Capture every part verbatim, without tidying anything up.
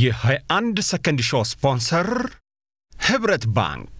የሃያ አንድ ሰከንድ ሾው ስፖንሰር ህብረት ባንክ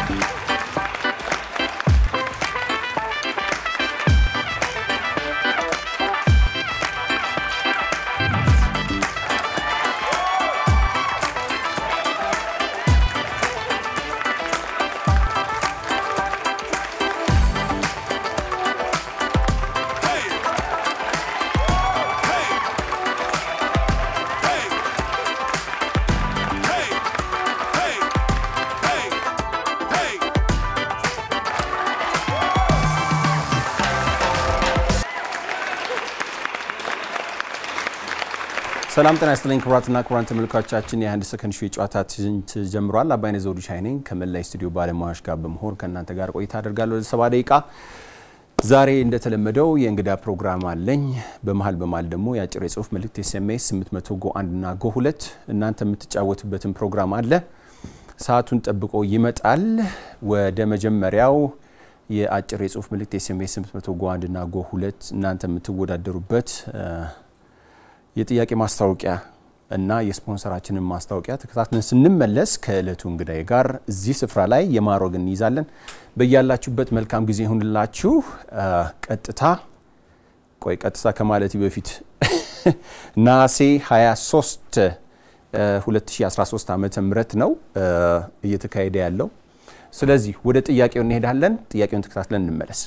ሰላም ጤና ይስጥልኝ ክቡራትና ክቡራን ተመልካቾቻችን የአንድ ሰከንድ ሾው ጨዋታ ተጀምሯል አባይነ ዘውዱ ሻይኒንግ ከመላይ ስቱዲዮ ባለሙያዎች ጋር በመሆን ከእናንተ ጋር ቆይታ አደርጋለሁ ለሰባ ደቂቃ ዛሬ እንደተለመደው የእንግዳ ፕሮግራም አለኝ በመሃል በመሃል ደግሞ ያጭር የጽሁፍ መልእክት ኤስኤምኤስ ስምንት መቶ ጎ አንድ እና ጎ ሁለት እናንተ የምትጫወቱበትን ፕሮግራም አለ ሰዓቱን ጠብቆ ይመጣል ወደ መጀመሪያው የአጭር የጽሁፍ መልእክት ኤስኤምኤስ ስምንት መቶ ጎ አንድ እና ጎ ሁለት እናንተ የምትወዳደሩበት የጥያቄ ማስታወቂያ እና የስፖንሰራችንን ማስታወቂያ ተከታትለን ስንመለስ ከእለቱ እንግዳዬ ጋር እዚህ ስፍራ ላይ የማሮግን ይዛለን በእያላችሁበት መልካም ጊዜ ይሁንላችሁ ቀጥታ ቆይ ቀጥታ ከማለቴ በፊት ናሴ ሃያ ሶስት ሁለት ሺህ አስራ ሶስት ዓመተ ምህረት ነው እየተካሄደ ያለው ስለዚህ ወደ ጥያቄው እንሄዳለን ጥያቄውን ተከታትለን እንመለስ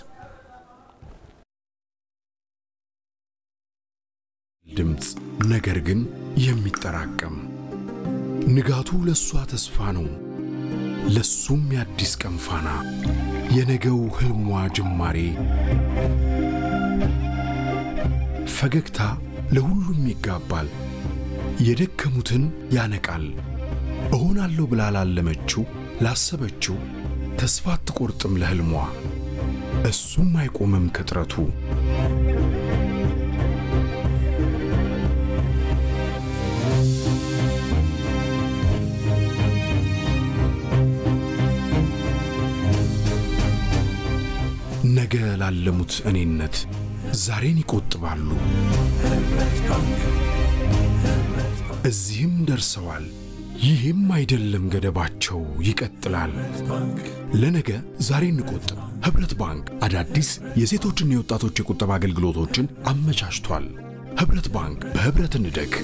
ድምጽ ነገር ግን የሚጠራቀም ንጋቱ ለሷ ተስፋ ነው ለሱም ያዲስ ቀንፋና የነገው ህልሟ ጅማሬ ፈገግታ ለሁሉም ይጋባል የደከሙትን ያነቃል እሆናለሁ ብላ ላለመችው ላሰበችው ተስፋ አትቆርጥም ለህልሟ እሱም አይቆምም ከጥረቱ ነገ ላለሙት እኔነት ዛሬን ይቆጥባሉ እዚህም ደርሰዋል ይህም አይደለም ገደባቸው ይቀጥላል ለነገ ዛሬን እንቆጥብ ህብረት ባንክ አዳዲስ የሴቶችና የወጣቶች የቁጠባ አገልግሎቶችን አመቻችቷል ህብረት ባንክ በህብረት እንደግ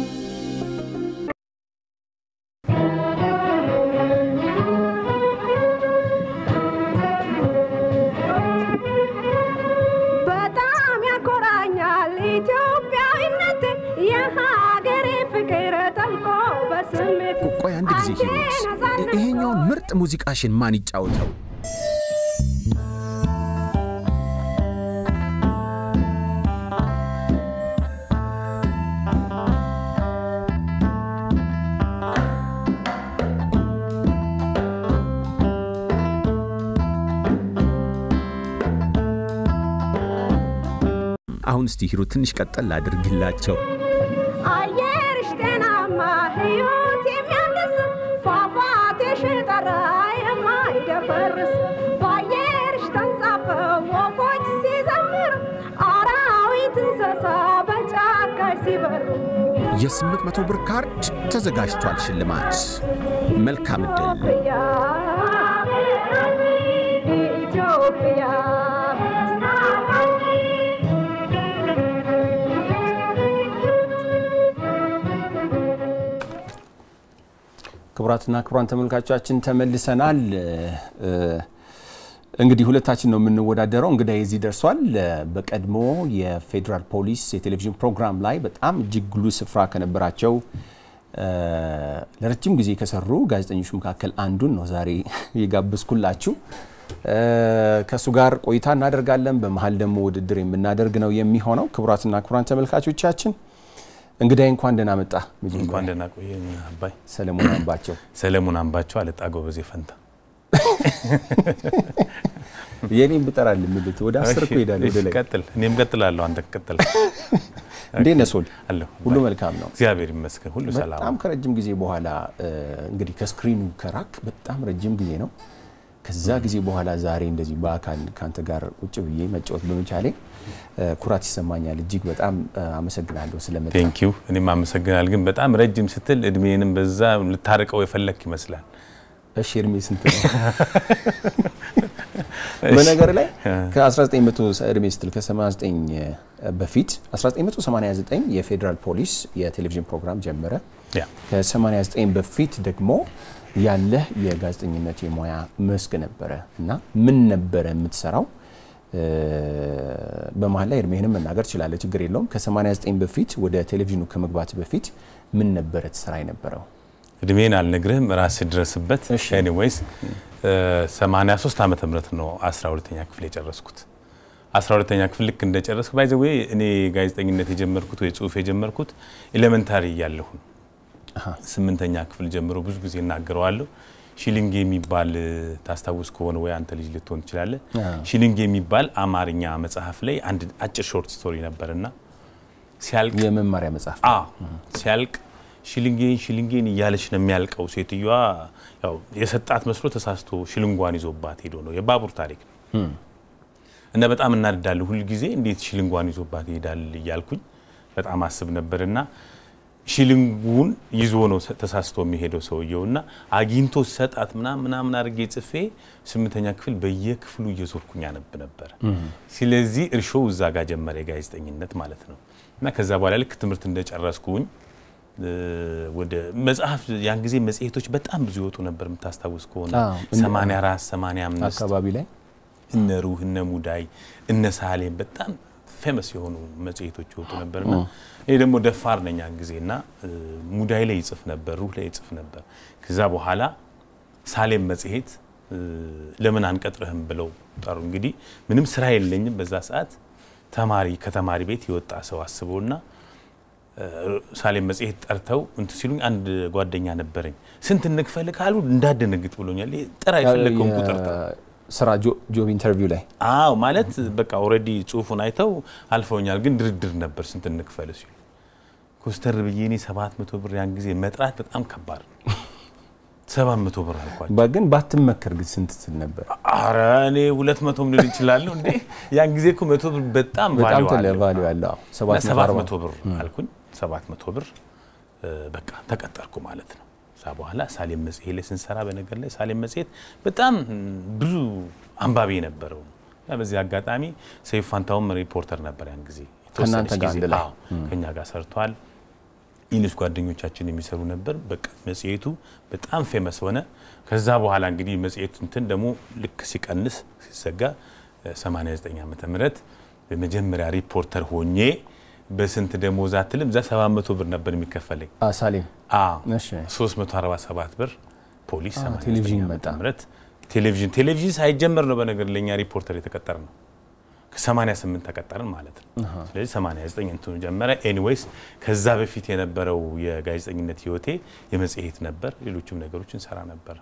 ቆይ አንድ ጊዜ ሂሩት ይሄኛው ምርጥ ሙዚቃሽን ማን ይጫወተው አሁን እስቲ ሂሩት ትንሽ ቀጠል አድርግላቸው አየርሽ ጤናማ ህይወት የሚያድስ ፏፏቴሽ ጠራ የማይደፈርስ በአየርሽ ተንሳፈው ወፎች ሲዘምሩ አራዊት እንስሳ በጫካ ሲበሩ የስምንት መቶ ብር ካርድ ተዘጋጅቷል ሽልማት መልካም ዕድል ኢትዮጵያ ክቡራትና ክቡራን ተመልካቾቻችን ተመልሰናል እንግዲህ ሁለታችን ነው የምንወዳደረው እንግዲህ እዚህ ደርሷል በቀድሞ የፌደራል ፖሊስ የቴሌቪዥን ፕሮግራም ላይ በጣም እጅግ ጉልህ ስፍራ ከነበራቸው ለረጅም ጊዜ ከሰሩ ጋዜጠኞች መካከል አንዱን ነው ዛሬ የጋበዝኩላችሁ ከሱ ጋር ቆይታ እናደርጋለን በመሃል ደግሞ ውድድር የምናደርግ ነው የሚሆነው ክቡራትና ክቡራን ተመልካቾቻችን እንግዲህ እንኳን ደህና መጣ እንኳን ደህና ቆየኝ አባይ ሰለሞን አምባቸው ሰለሞን አምባቸው አለጣ ጎበዜ ፈንታ የኔን ብጠራል ምልት ወደ አስር እኮ ሄዳል ወደ ላይ ቀጥል እኔም ቀጥላለሁ አንተ ቀጥል እንዴ ነሶል አለሁ ሁሉ መልካም ነው እግዚአብሔር ይመስገን ሁሉ ሰላም በጣም ከረጅም ጊዜ በኋላ እንግዲህ ከስክሪኑ ከራክ በጣም ረጅም ጊዜ ነው ከዛ ጊዜ በኋላ ዛሬ እንደዚህ በአካል ካንተ ጋር ቁጭ ብዬ መጫወት በመቻሌ ኩራት ይሰማኛል እጅግ በጣም አመሰግናለሁ ስለመጣ ቴንክ ዩ እኔም አመሰግናለሁ ግን በጣም ረጅም ስትል እድሜንም በዛ ልታርቀው የፈለክ ይመስላል እሺ እድሜ ስንት ነው በነገር ላይ ከ1900 እድሜ ስትል ከ89 በፊት አስራ ዘጠኝ መቶ ሰማንያ ዘጠኝ የፌደራል ፖሊስ የቴሌቪዥን ፕሮግራም ጀመረ ያ ከ89 በፊት ደግሞ ያለ የጋዜጠኝነት የሙያ መስክ ነበረ እና ምን ነበረ የምትሰራው በመሃል ላይ እድሜህንም መናገር ይችላል ችግር የለውም ከ89 በፊት ወደ ቴሌቪዥኑ ከመግባት በፊት ምን ነበረ ትሰራ የነበረው እድሜን አልነግርህም ራስ ድረስበት ኤኒዌይስ ሰማንያ ሶስት ዓመተ ምህረት ነው አስራ ሁለተኛ ክፍል የጨረስኩት አስራ ሁለተኛ ክፍል ልክ እንደጨረስኩ ባይ ዘ ዌይ እኔ ጋዜጠኝነት የጀመርኩት ወይ ጽሁፍ የጀመርኩት ኤሌመንታሪ ያለሁ ስምንተኛ ክፍል ጀምሮ ብዙ ጊዜ እናገረዋለሁ ሺሊንግ የሚባል ታስታውስ ከሆነ ወይ አንተ ልጅ ልትሆን ይችላል ሺሊንግ የሚባል አማርኛ መጽሐፍ ላይ አንድ አጭር ሾርት ስቶሪ ነበርና ሲያልቅ የመማሪያ መጽሐፍ አ ሲያልቅ ሺሊንጌን ሺሊንጌን እያለች ነው የሚያልቀው ሴትየዋ ያው የሰጣት መስሎ ተሳስቶ ሺሊንጓን ይዞባት ሄዶ ነው የባቡር ታሪክ እና በጣም እናድዳለሁ ሁሉ ጊዜ እንዴት ሺሊንጓን ይዞባት ይሄዳል ይያልኩኝ በጣም አስብ ነበርና ሺሊንጉን ይዞ ነው ተሳስቶ የሚሄደው ሰውየውና አጊንቶ ሰጣት ምናምን ምናምን አርጌ ጽፌ ስምንተኛ ክፍል በየክፍሉ እየዞርኩኝ አነብ ነበር ስለዚህ እርሾው እዛ ጋር ጀመረ ጋዜጠኝነት ማለት ነው እና ከዛ በኋላ ልክ ትምህርት እንደጨረስኩኝ ወደ መጽሐፍ ያን ጊዜ መጽሔቶች በጣም ብዙ ይወጡ ነበር የምታስታውስ ከሆነ ሰማንያ አራት ሰማንያ አምስት አካባቢ ላይ እነ ሩህ እነ ሙዳይ እነ ሳሌም በጣም ፌመስ የሆኑ መጽሔቶች ይወጡ ነበርና እኔ ደግሞ ደፋር ነኝ ያን ጊዜና ሙዳይ ላይ ይጽፍ ነበር ሩህ ላይ ይጽፍ ነበር ከዛ በኋላ ሳሌም መጽሔት ለምን አንቀጥረህም ብለው ጠሩ እንግዲህ ምንም ስራ የለኝም በዛ ሰዓት ተማሪ ከተማሪ ቤት ይወጣ ሰው አስቦና ሳሌም መጽሔት ጠርተው እንት ሲሉኝ አንድ ጓደኛ ነበረኝ ስንት እንክፈል ካሉ እንዳደነግጥ ብሎኛል ጥራ ይፈልከው ቁጥር ስራ ጆብ ኢንተርቪው ላይ አዎ ማለት በቃ ኦሬዲ ጽሁፉን አይተው አልፈውኛል ግን ድርድር ነበር ስንት እንክፈል ሲሉ ኮስተር በየኔ ሰባት መቶ ብር ያን ጊዜ መጥራት በጣም ከባድ ነው ሰባት መቶ ብር አልኳቸው ባግን ባትመከር ግን ስንት ትል ነበር አረ እኔ ሁለት መቶ ምን ልል ይችላል እንዴ ያን ጊዜ እኮ መቶ ብር በጣም ቫልዩ አለ ቫልዩ አለ ሰባት መቶ ብር አልኩኝ ሰባት መቶ ብር በቃ ተቀጠርኩ ማለት ነው በኋላ ሳሌም መጽሔት ላይ ስንሰራ በነገር ላይ ሳሌም መጽሔት በጣም ብዙ አንባቢ ነበረው ያ በዚህ አጋጣሚ ሰይፍ ፋንታውም ሪፖርተር ነበር ያን ጊዜ ከናንተ ጋር እንደላ ከኛ ጋር ሰርቷል ኢንስ ጓደኞቻችን የሚሰሩ ነበር በቃ መጽሔቱ በጣም ፌመስ ሆነ ከዛ በኋላ እንግዲህ መጽሔቱ እንትን ደግሞ ልክ ሲቀንስ ሲሰጋ ሰማንያ ዘጠኝ ዓመተ ምህረት በመጀመሪያ ሪፖርተር ሆኜ በስንት ደሞዝ አትልም ዛ ሰባት መቶ ብር ነበር የሚከፈለኝ አ ሳሌም አ እሺ ሶስት መቶ አርባ ሰባት ብር ፖሊስ ቴሌቪዥን መጣ ምረት ቴሌቪዥን ቴሌቪዥን ሳይጀመር ነው በነገር ለኛ ሪፖርተር የተቀጠረ ነው ከ88 ተቀጠረን ማለት ነው ስለዚህ ሰማንያ ዘጠኝ እንትኑ ጀመረ ኤኒዌይስ ከዛ በፊት የነበረው የጋዜጠኝነት ህይወቴ የመጽሔት ነበር ሌሎችም ነገሮችን ሰራ ነበር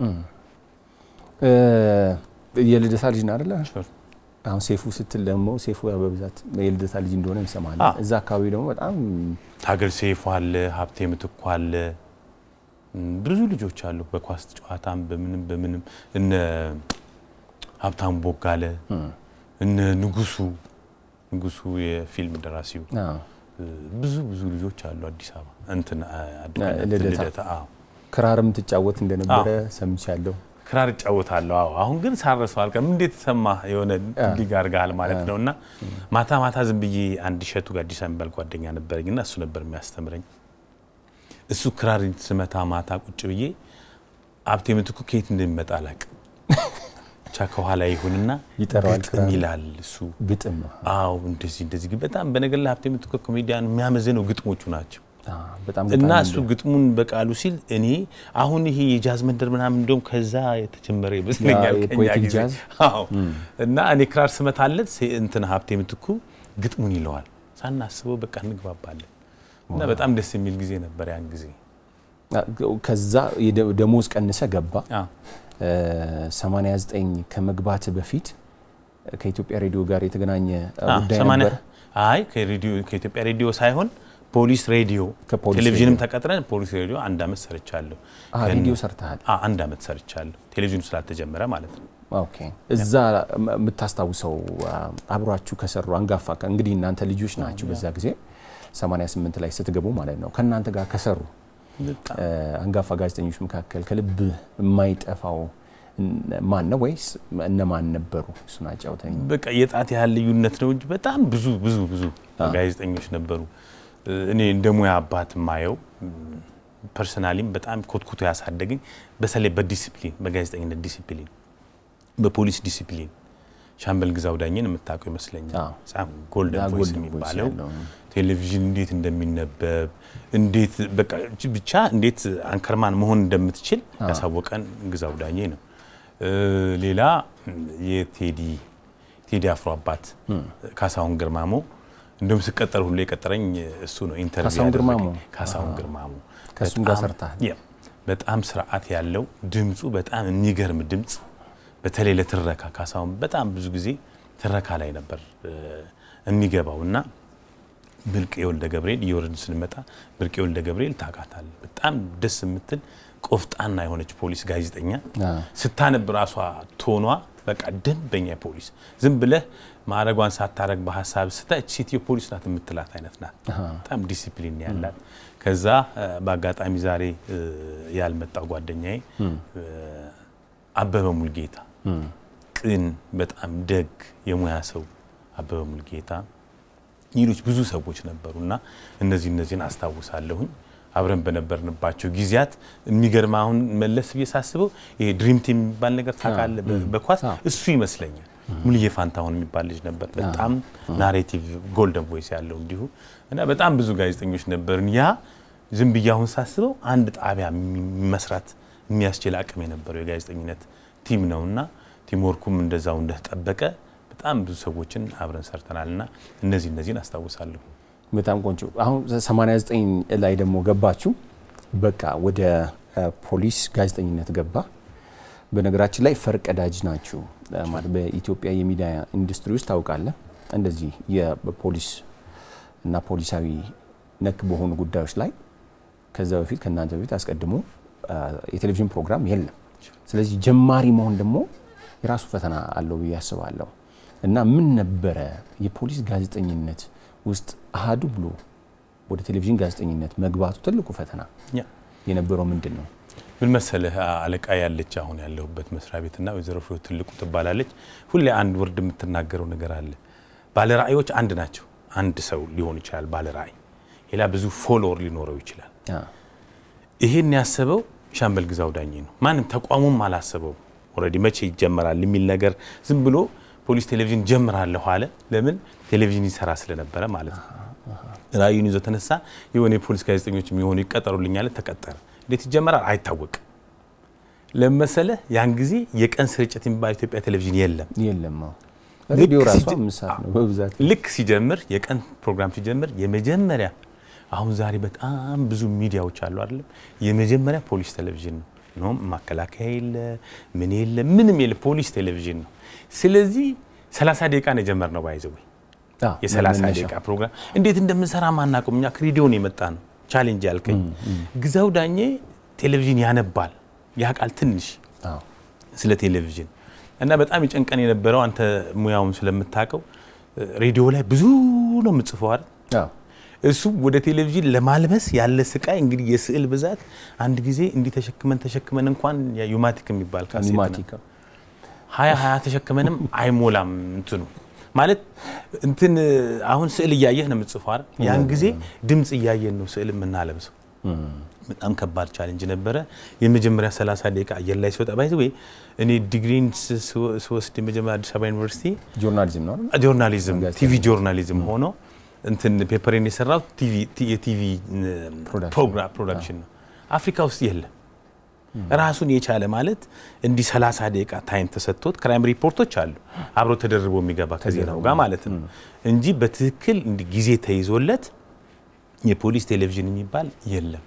እ የልደታ ልጅ ነው አይደል አሁን ሴፉ ስትል ደግሞ ሴፉ በብዛት የልደታ ልጅ እንደሆነ እንሰማለን እዛ አካባቢ ደግሞ በጣም ታገል ሴፉ አለ ሀብቴ ምትኩ አለ ብዙ ልጆች አሉ በኳስ ጨዋታም በምንም በምንም እነ ሀብታሙ ቦጋለ እነ ንጉሱ ንጉሱ የፊልም ደራሲው ብዙ ብዙ ልጆች አሉ አዲስ አበባ እንትን ልደታ አዎ ክራርም ተጫወት እንደነበረ ሰምቻለሁ ክራር ጫወታለሁ አዎ አሁን ግን ሳረሰው አልቀም እንዴት ተሰማ የሆነ ዲጋርጋል ማለት ነውና ማታ ማታ ዝም ብዬ አንድ ሸቱ ጋዲሳ የሚባል ጓደኛ ነበርኝና እሱ ነበር የሚያስተምረኝ እሱ ክራር ስመታ ማታ ቁጭ ብዬ ሀብቴ ምትኩ ከየት እንደሚመጣ አላቅ ቻከኋላ ይሁንና ይጠራዋል ክራር ይላል እሱ ግጥም አዎ እንደዚህ እንደዚህ በጣም በነገር ላይ ሀብቴ ምትኩ ኮሜዲያን የሚያመዘነው ግጥሞቹ ናቸው በጣም እና እሱ ግጥሙን በቃሉ ሲል እኔ አሁን ይሄ የጃዝ መንደር ምናምን እንደውም ከዛ የተጀመረ ይመስለኛል ከኛ ጊዜ አዎ እና እኔ ክራር ስመታለት እንትን ሀብቴ ምትኩ ግጥሙን ይለዋል ሳናስበው በቃ እንግባባለን እና በጣም ደስ የሚል ጊዜ ነበር ያን ጊዜ ከዛ ደሞዝ ቀንሰ ገባ ሰማንያ ዘጠኝ ከመግባት በፊት ከኢትዮጵያ ሬዲዮ ጋር የተገናኘ ጉዳይ ነበር አይ ከሬዲዮ ከኢትዮጵያ ሬዲዮ ሳይሆን ፖሊስ ሬዲዮ ቴሌቪዥንም ተቀጥረን ፖሊስ ሬዲዮ አንድ አመት ሰርቻለሁ አሃ ሬዲዮ ሰርተሃል አ አንድ አመት ሰርቻለሁ ቴሌቪዥን ስላልተጀመረ ማለት ነው ኦኬ እዛ የምታስታውሰው አብራችሁ ከሰሩ አንጋፋ እንግዲህ እናንተ ልጆች ናችሁ በዛ ጊዜ ሰማንያ ስምንት ላይ ስትገቡ ማለት ነው ከናንተ ጋር ከሰሩ አንጋፋ ጋዜጠኞች መካከል ከልብ የማይጠፋው ማን ነው ወይስ እነማን ነበሩ እሱን አጫውተኝ በቃ የጣት ያህል ልዩነት ነው እንጂ በጣም ብዙ ብዙ ብዙ ጋዜጠኞች ነበሩ እኔ እንደሙያ አባት ማየው ፐርሰናሊም በጣም ኮትኩቶ ያሳደገኝ በሰለ በዲሲፕሊን በጋዜጠኝነት ዲሲፕሊን በፖሊስ ዲሲፕሊን ሻምበል ግዛው ዳኘን የምታውቀው ይመስለኛል ጻም ጎልደን ቮይስ የሚባለው ቴሌቪዥን እንዴት እንደሚነበብ እንዴት በቃ ብቻ እንዴት አንከርማን መሆን እንደምትችል ያሳወቀን ግዛው ዳኘ ነው ሌላ የቴዲ ቴዲ አፍሮ አባት ካሳሁን ግርማሞ እንደም ስቀጠር ሁሉ የቀጠረኝ እሱ ነው ኢንተርቪው ካሳሁን ግርማሞ ካሳሁን ግርማሞ ከሱም ጋር ሰርታል በጣም ስርዓት ያለው ድምጹ በጣም የሚገርም ድምጽ በተለይ ለትረካ ካሳሁን በጣም ብዙ ጊዜ ትረካ ላይ ነበር የሚገባውና ብርቅ የወልደ ገብርኤል ይወርድ ስንመጣ ብርቅ የወልደ ገብርኤል ታቃታል በጣም ደስ የምትል ቆፍጣና የሆነች ፖሊስ ጋዜጠኛ ስታነብ ራሷ ቶኗ በቃ ደንበኛ ፖሊስ ዝም ብለህ ማረጓን ሳታረግ በሐሳብ ስታች ሲቲዮ ፖሊስ ናት የምትላት አይነት ናት በጣም ዲሲፕሊን ያላት ከዛ በአጋጣሚ ዛሬ ያልመጣው ጓደኛዬ አበበ ሙልጌታ ቅን በጣም ደግ የሙያ ሰው አበበ ሙልጌታ ሌሎች ብዙ ሰዎች ነበሩና እነዚህ እነዚህን አስታውሳለሁኝ አብረን በነበርንባቸው ጊዜያት የሚገርማውን መለስ በየሳስበው ይሄ ድሪም ቲም የሚባል ነገር ታቃለ በኳስ እሱ ይመስለኛል ሙልዬ ፋንታውን የሚባል ልጅ ነበር በጣም ናሬቲቭ ጎልደን ቮይስ ያለው እንዲሁ እና በጣም ብዙ ጋዜጠኞች ነበርን ያ ዝም ብያውን ሳስበው አንድ ጣቢያ መስራት የሚያስችል አቅም የነበረው የጋዜጠኝነት ቲም ነውና ቲም ወርኩም እንደዛው እንደተጠበቀ በጣም ብዙ ሰዎችን አብረን ሰርተናልና እነዚህ እነዚህን አስታውሳለሁ በጣም ቆንጆ አሁን ሰማንያ ዘጠኝ ላይ ደግሞ ገባችሁ በቃ ወደ ፖሊስ ጋዜጠኝነት ገባ በነገራችን ላይ ፈርቀዳጅ ናችሁ ማለት በኢትዮጵያ የሚዲያ ኢንዱስትሪ ውስጥ ታውቃለህ እንደዚህ የፖሊስ እና ፖሊሳዊ ነክ በሆኑ ጉዳዮች ላይ ከዛ በፊት ከናንተ በፊት አስቀድሞ የቴሌቪዥን ፕሮግራም የለም ስለዚህ ጀማሪ መሆን ደግሞ የራሱ ፈተና አለው ያስባለሁ እና ምን ነበረ የፖሊስ ጋዜጠኝነት ውስጥ አሃዱ ብሎ ወደ ቴሌቪዥን ጋዜጠኝነት መግባቱ ትልቁ ፈተና የነበረው ምንድነው ምን መሰለህ አለቃ ያለች አሁን ያለሁበት መስሪያ ቤትና ወይዘሮ ፍሬው ትልቁ ትባላለች ሁሌ አንድ ወርድ የምትናገረው ነገር አለ ባለ ራእዮች አንድ ናቸው አንድ ሰው ሊሆን ይችላል ባለ ራእይ ሌላ ብዙ ፎሎወር ሊኖረው ይችላል ይሄን ያሰበው ሻምበል ግዛው ዳኘ ነው ማንም ተቋሙም አላሰበው ኦሬዲ መቼ ይጀምራል የሚል ነገር ዝም ብሎ ፖሊስ ቴሌቪዥን ጀምራለሁ አለ ለምን ቴሌቪዥን ይሰራ ስለነበረ ማለት ነው ራእዩን ይዞ ተነሳ የሆነ ፖሊስ ጋዜጠኞች የሚሆኑ ይቀጠሩልኛል ተቀጠረ እንዴት ይጀምራል አይታወቅ ለምሳሌ ያን ጊዜ የቀን ስርጭት የሚባል ኢትዮጵያ ቴሌቪዥን የለም የለም ሬዲዮ ራሱ ምሳት ነው በብዛት ልክ ሲጀምር የቀን ፕሮግራም ሲጀምር የመጀመሪያ አሁን ዛሬ በጣም ብዙ ሚዲያዎች አሉ አይደል የመጀመሪያ ፖሊስ ቴሌቪዥን ነው ማከላከያ የለ ምን የለ ምንም የለ ፖሊስ ቴሌቪዥን ነው ስለዚህ ሰላሳ ደቂቃ ነው ጀመርነው ባይዘው የ30 ደቂቃ ፕሮግራም እንዴት እንደምንሰራ ማናቆም ኛ ክሬዲዮን የመጣ ነው ቻሌንጅ ያልከኝ ግዛው ዳኘ ቴሌቪዥን ያነባል ያቃል ትንሽ አዎ ስለ ቴሌቪዥን እና በጣም ይጨንቀን የነበረው አንተ ሙያውን ስለምታቀው ሬዲዮ ላይ ብዙ ነው ምጽፈው አይደል አዎ እሱ ወደ ቴሌቪዥን ለማልበስ ያለ ስቃይ እንግዲህ የስዕል ብዛት አንድ ጊዜ እንዲ ተሸክመን ተሸክመን እንኳን ዩማቲክ የሚባል ካሴት ዩማቲክ ሃያ ሃያ ተሸክመንም አይሞላም እንትኑ ማለት እንትን አሁን ስዕል ያያየህ ነው ምጽፈው አይደል ያን ጊዜ ድምጽ ያያየን ነው ስዕል ምናለብሰው በጣም ከባድ ቻሌንጅ ነበረ የመጀመሪያ ሰላሳ ደቂቃ አየር ላይ ሲወጣ ባይዘው እኔ ዲግሪን ሶስት የመጀመሪያ አዲስ አበባ ዩኒቨርሲቲ ጆርናሊዝም ነው ጆርናሊዝም ቲቪ ጆርናሊዝም ሆኖ እንትን ፔፐርን የሰራው ቲቪ የቲቪ ፕሮግራም ፕሮዳክሽን ነው አፍሪካ ውስጥ የለም ራሱን የቻለ ማለት እንዲ ሰላሳ ደቂቃ ታይም ተሰጥቶት ክራይም ሪፖርቶች አሉ አብሮ ተደርቦ የሚገባ ከዜናው ጋር ማለት ነው እንጂ በትክክል እንዲ ጊዜ ተይዞለት የፖሊስ ቴሌቪዥን የሚባል የለም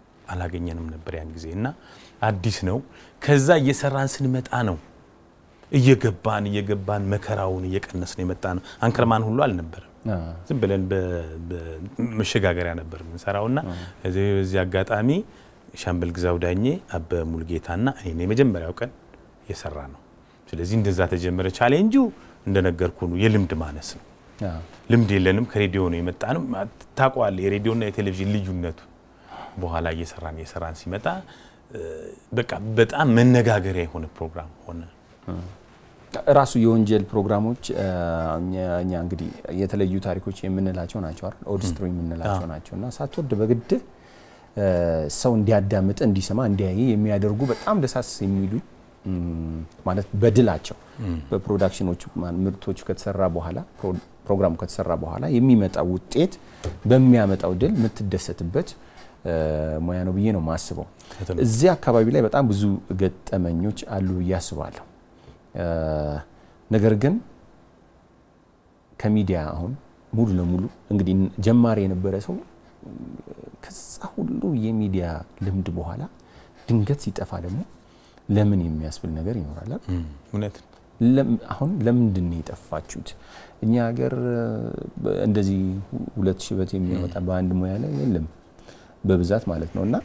አላገኘንም ነበር ያን ጊዜና አዲስ ነው ከዛ እየሰራን ስንመጣ ነው እየገባን እየገባን መከራውን እየቀነስን የመጣ ነው አንከርማን ሁሉ አልነበረም ዝም ብለን በመሸጋገሪያ ነበር እንሰራውና እዚህ እዚህ አጋጣሚ ሻምበል ግዛው ዳኜ አበ ሙልጌታና እኔ የመጀመሪያው ቀን የሰራ ነው ስለዚህ እንደዛ ተጀመረ ቻሌንጁ እንደነገርኩ ነው የልምድ ማነስ ነው ልምድ የለንም ከሬዲዮ ነው የመጣ ነው ታቋል የሬዲዮና የቴሌቪዥን ልዩነቱ በኋላ እየሰራን እየሰራን ሲመጣ በቃ በጣም መነጋገሪያ የሆነ ፕሮግራም ሆነ ራሱ የወንጀል ፕሮግራሞች እኛ እንግዲህ የተለዩ ታሪኮች የምንላቸው ናቸው አይደል ኦድ ስትሪ የምንላቸው ናቸውና ሳትወድ በግድ ሰው እንዲያዳምጥ እንዲሰማ እንዲያይ የሚያደርጉ በጣም ደሳስ የሚሉ ማለት በድላቸው በፕሮዳክሽኖቹ ምርቶቹ ከተሰራ በኋላ ፕሮግራሙ ከተሰራ በኋላ የሚመጣው ውጤት በሚያመጣው ድል ምትደሰትበት ሙያ ነው ብዬ ነው ማስበው እዚህ አካባቢ ላይ በጣም ብዙ ገጠመኞች አሉ ያስባለሁ ነገር ግን ከሚዲያ አሁን ሙሉ ለሙሉ እንግዲህ ጀማሪ የነበረ ሰው ከዛ ሁሉ የሚዲያ ልምድ በኋላ ድንገት ሲጠፋ ደግሞ ለምን የሚያስብል ነገር ይኖራል እውነት አሁን ለምንድን ነው የጠፋችሁት እኛ ሀገር እንደዚህ ሁለት ሺህ በት የሚያወጣ በአንድ ሙያ ላይ የለም በብዛት ማለት ነውና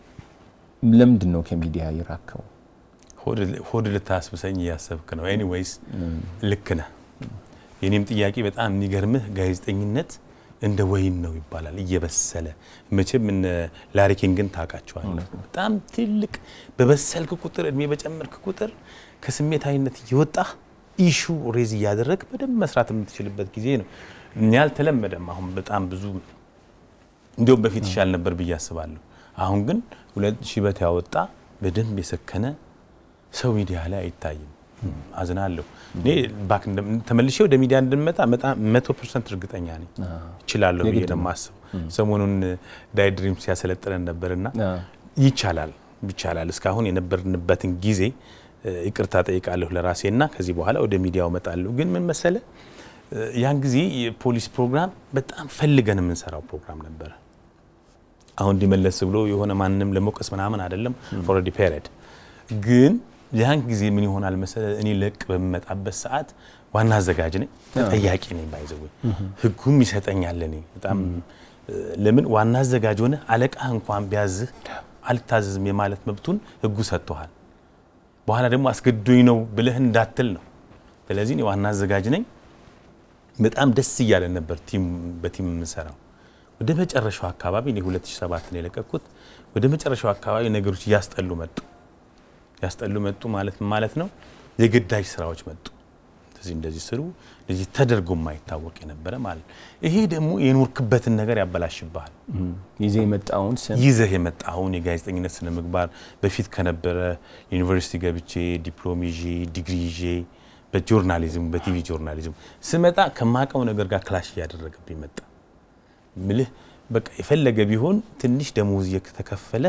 ለምንድን ነው ከሚዲያ ይራከው ሆድ ሆድ ልታስብሰኝ ያሰብክ ነው ኤኒዌይስ ልክ ነህ የኔም ጥያቄ በጣም የሚገርምህ ጋዜጠኝነት እንደ ወይን ነው ይባላል እየበሰለ መቼም እነ ላሪኪንግን ታቃቸዋል በጣም ትልቅ በበሰልክ ቁጥር እድሜ በጨመርክ ቁጥር ከስሜታዊነት ይወጣ ኢሹ ሬዝ ያደረክ በደም መስራት የምትችልበት ጊዜ ነው እኛል ተለመደም አሁን በጣም ብዙ እንደው በፊት ይሻል ነበር በያስባለሁ አሁን ግን ሁለት ሺህ በት ያወጣ በደም የሰከነ ሰው ሚዲያ ላይ አይታይም አዝናለሁ እኔ ባክ ተመልሼ ወደ ሚዲያ እንደምመጣ መቶ ፐርሰንት እርግጠኛ ነኝ ይችላል ብዬ ደማስብ ሰሞኑን ዳይ ድሪምስ ያሰለጠነን ነበርና ይቻላል ይቻላል እስካሁን የነበርንበትን ጊዜ ይቅርታ ጠይቃለሁ ለራሴና ከዚህ በኋላ ወደ ሚዲያው መጣለሁ ግን ምን መሰለ ያን ጊዜ የፖሊስ ፕሮግራም በጣም ፈልገን የምንሰራው ፕሮግራም ነበር አሁን ዲመለስ ብሎ የሆነ ማንንም ለሞቀስ ምናምን አይደለም ኦሬዲ ፔሪድ ግን ያን ጊዜ ምን ይሆናል መሰለ እኔ ለቅ በመጣበት ሰዓት ዋና አዘጋጅ ነኝ ተጠያቂ ነኝ ባይዘው ህጉም ይሰጠኛል እኔ በጣም ለምን ዋና አዘጋጅ ሆነ አለቃ እንኳን ቢያዝህ አልታዘዝም የማለት መብቱን ህጉ ሰጥቷል በኋላ ደግሞ አስገዶኝ ነው ብለህ እንዳትል ነው ስለዚህ እኔ ዋና አዘጋጅ ነኝ በጣም ደስ ይያለ ነበር ቲም በቲም ምንሰራው ወደ መጨረሻው አካባቢ እኔ ሁለት ሺህ ሰባት ነው የለቀኩት ወደ መጨረሻው አካባቢ ነገሮች ያስጠሉ መጡ ያስጠሉ መጡ ማለት ማለት ነው የግዳጅ ስራዎች መጡ እንደዚህ እንደዚህ ስሩ እንደዚህ ተደርጎ ማይታወቅ የነበረ ማለት ይሄ ደግሞ የኖርክበትን ነገር ያበላሽባል ይዘህ የመጣውን ስም ይዘህ የመጣውን የጋዜጠኝነት ስነ ምግባር በፊት ከነበረ ዩኒቨርሲቲ ገብቼ ዲፕሎማ ይዤ ዲግሪ ይዤ በጆርናሊዝም በቲቪ ጆርናሊዝም ስመጣ ከማቀው ነገር ጋር ክላሽ ያደረገብኝ መጣ ምልህ በቃ የፈለገ ቢሆን ትንሽ ደሞዝ እየተከፈለ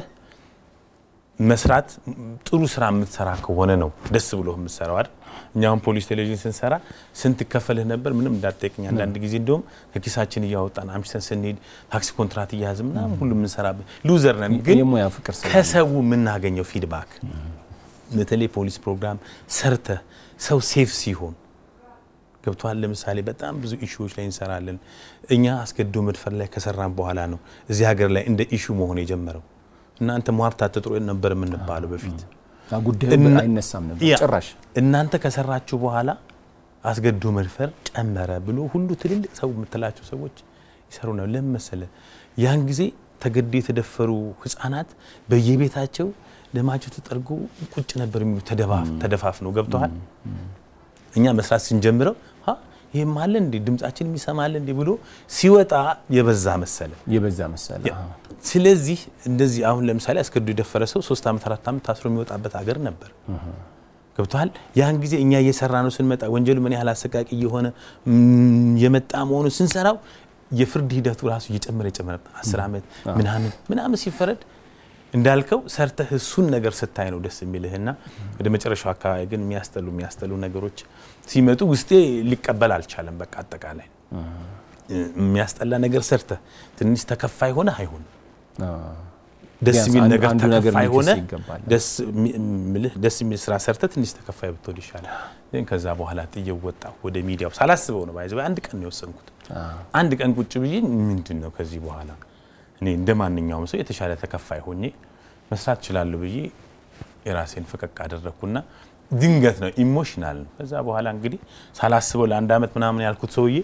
መስራት ጥሩ ስራ የምትሰራ ከሆነ ነው ደስ ብሎ የምትሰራው አይደል እኛም ፖሊስ ቴሌቪዥን ስንሰራ ስንት ከፈልህ ነበር ምንም እንዳትጠይቀኝ አንድ ጊዜ እንደውም ከኪሳችን እያወጣን አምሽተን ስንሄድ ታክሲ ኮንትራት እያዝምና ሁሉ ምን ሰራበት ሉዘር ነን ግን የሙያ ፍቅር ከሰው ምን እናገኘው ፊድባክ በተለይ ፖሊስ ፕሮግራም ሰርተ ሰው ሴፍ ሲሆን ገብቷል ለምሳሌ በጣም ብዙ ኢሹዎች ላይ እንሰራለን እኛ አስገዶ መድፈር ላይ ከሰራን በኋላ ነው እዚህ ሀገር ላይ እንደ ኢሹ መሆን የጀመረው እናንተ ሟርታ ተጥሮ ነበር የምንባለው በፊት ጉዳዩ አይነሳም ነበር ጭራሽ እናንተ ከሰራችሁ በኋላ አስገዶ መድፈር ጨመረ ብሎ ሁሉ ትልልቅ ሰው የምትላቸው ሰዎች ይሰሩ ነው ለምሳሌ ያን ጊዜ ተገዶ የተደፈሩ ህፃናት በየቤታቸው ደማቸው ተጠርጎ ቁጭ ነበር የሚሉ ተደፋፍ ተደፋፍ ነው ገብቷል እኛ መስራት ስንጀምረው ሀ ይሄ ማለ እንዴ ድምጻችን የሚሰማል እንዴ ብሎ ሲወጣ የበዛ መሰለ የበዛ መሰለ ስለዚህ እንደዚህ አሁን ለምሳሌ አስገዶ የደፈረ ሰው ሶስት አመት አራት አመት ታስሮ የሚወጣበት ሀገር ነበር ገብቷል ያን ጊዜ እኛ እየሰራ ነው ስንመጣ ወንጀሉ ምን ያህል አሰቃቂ የሆነ የመጣ መሆኑ ስንሰራው የፍርድ ሂደቱ ራሱ እየጨመረ ጨመረ አስር አመት ምናምን ምናምን ሲፈረድ እንዳልከው ሰርተህ እሱን ነገር ስታይ ነው ደስ የሚልህና ወደ መጨረሻው አካባቢ ግን የሚያስጠሉ የሚያስጠሉ ነገሮች ሲመጡ ውስጤ ሊቀበል አልቻለም በቃ አጠቃላይ የሚያስጠላ ነገር ሰርተህ ትንሽ ተከፋይ ሆነ አይሆን ደስ የሚል ነገር አንዱ ነገር ተከፋይ ሆነ ይገባል ደስ ምልህ ደስ የሚል ስራ ሰርተ ትንሽ ተከፋይ ብትወድ ይሻላል ግን ከዛ በኋላ ጥየው ወጣው ወደ ሚዲያው ሳላስበው ነው ባይዘው አንድ ቀን ነው የወሰንኩት አንድ ቀን ቁጭ ብዬ ምንድነው ከዚህ በኋላ እኔ እንደማንኛውም ሰው የተሻለ ተከፋይ ሆኜ መስራት ይችላልው ብዬ የራሴን ፈቀቅ አደረኩና ድንገት ነው ኢሞሽናል ከዛ በኋላ እንግዲህ ሳላስበው ለአንድ አመት ምናምን ያልኩት ሰውዬ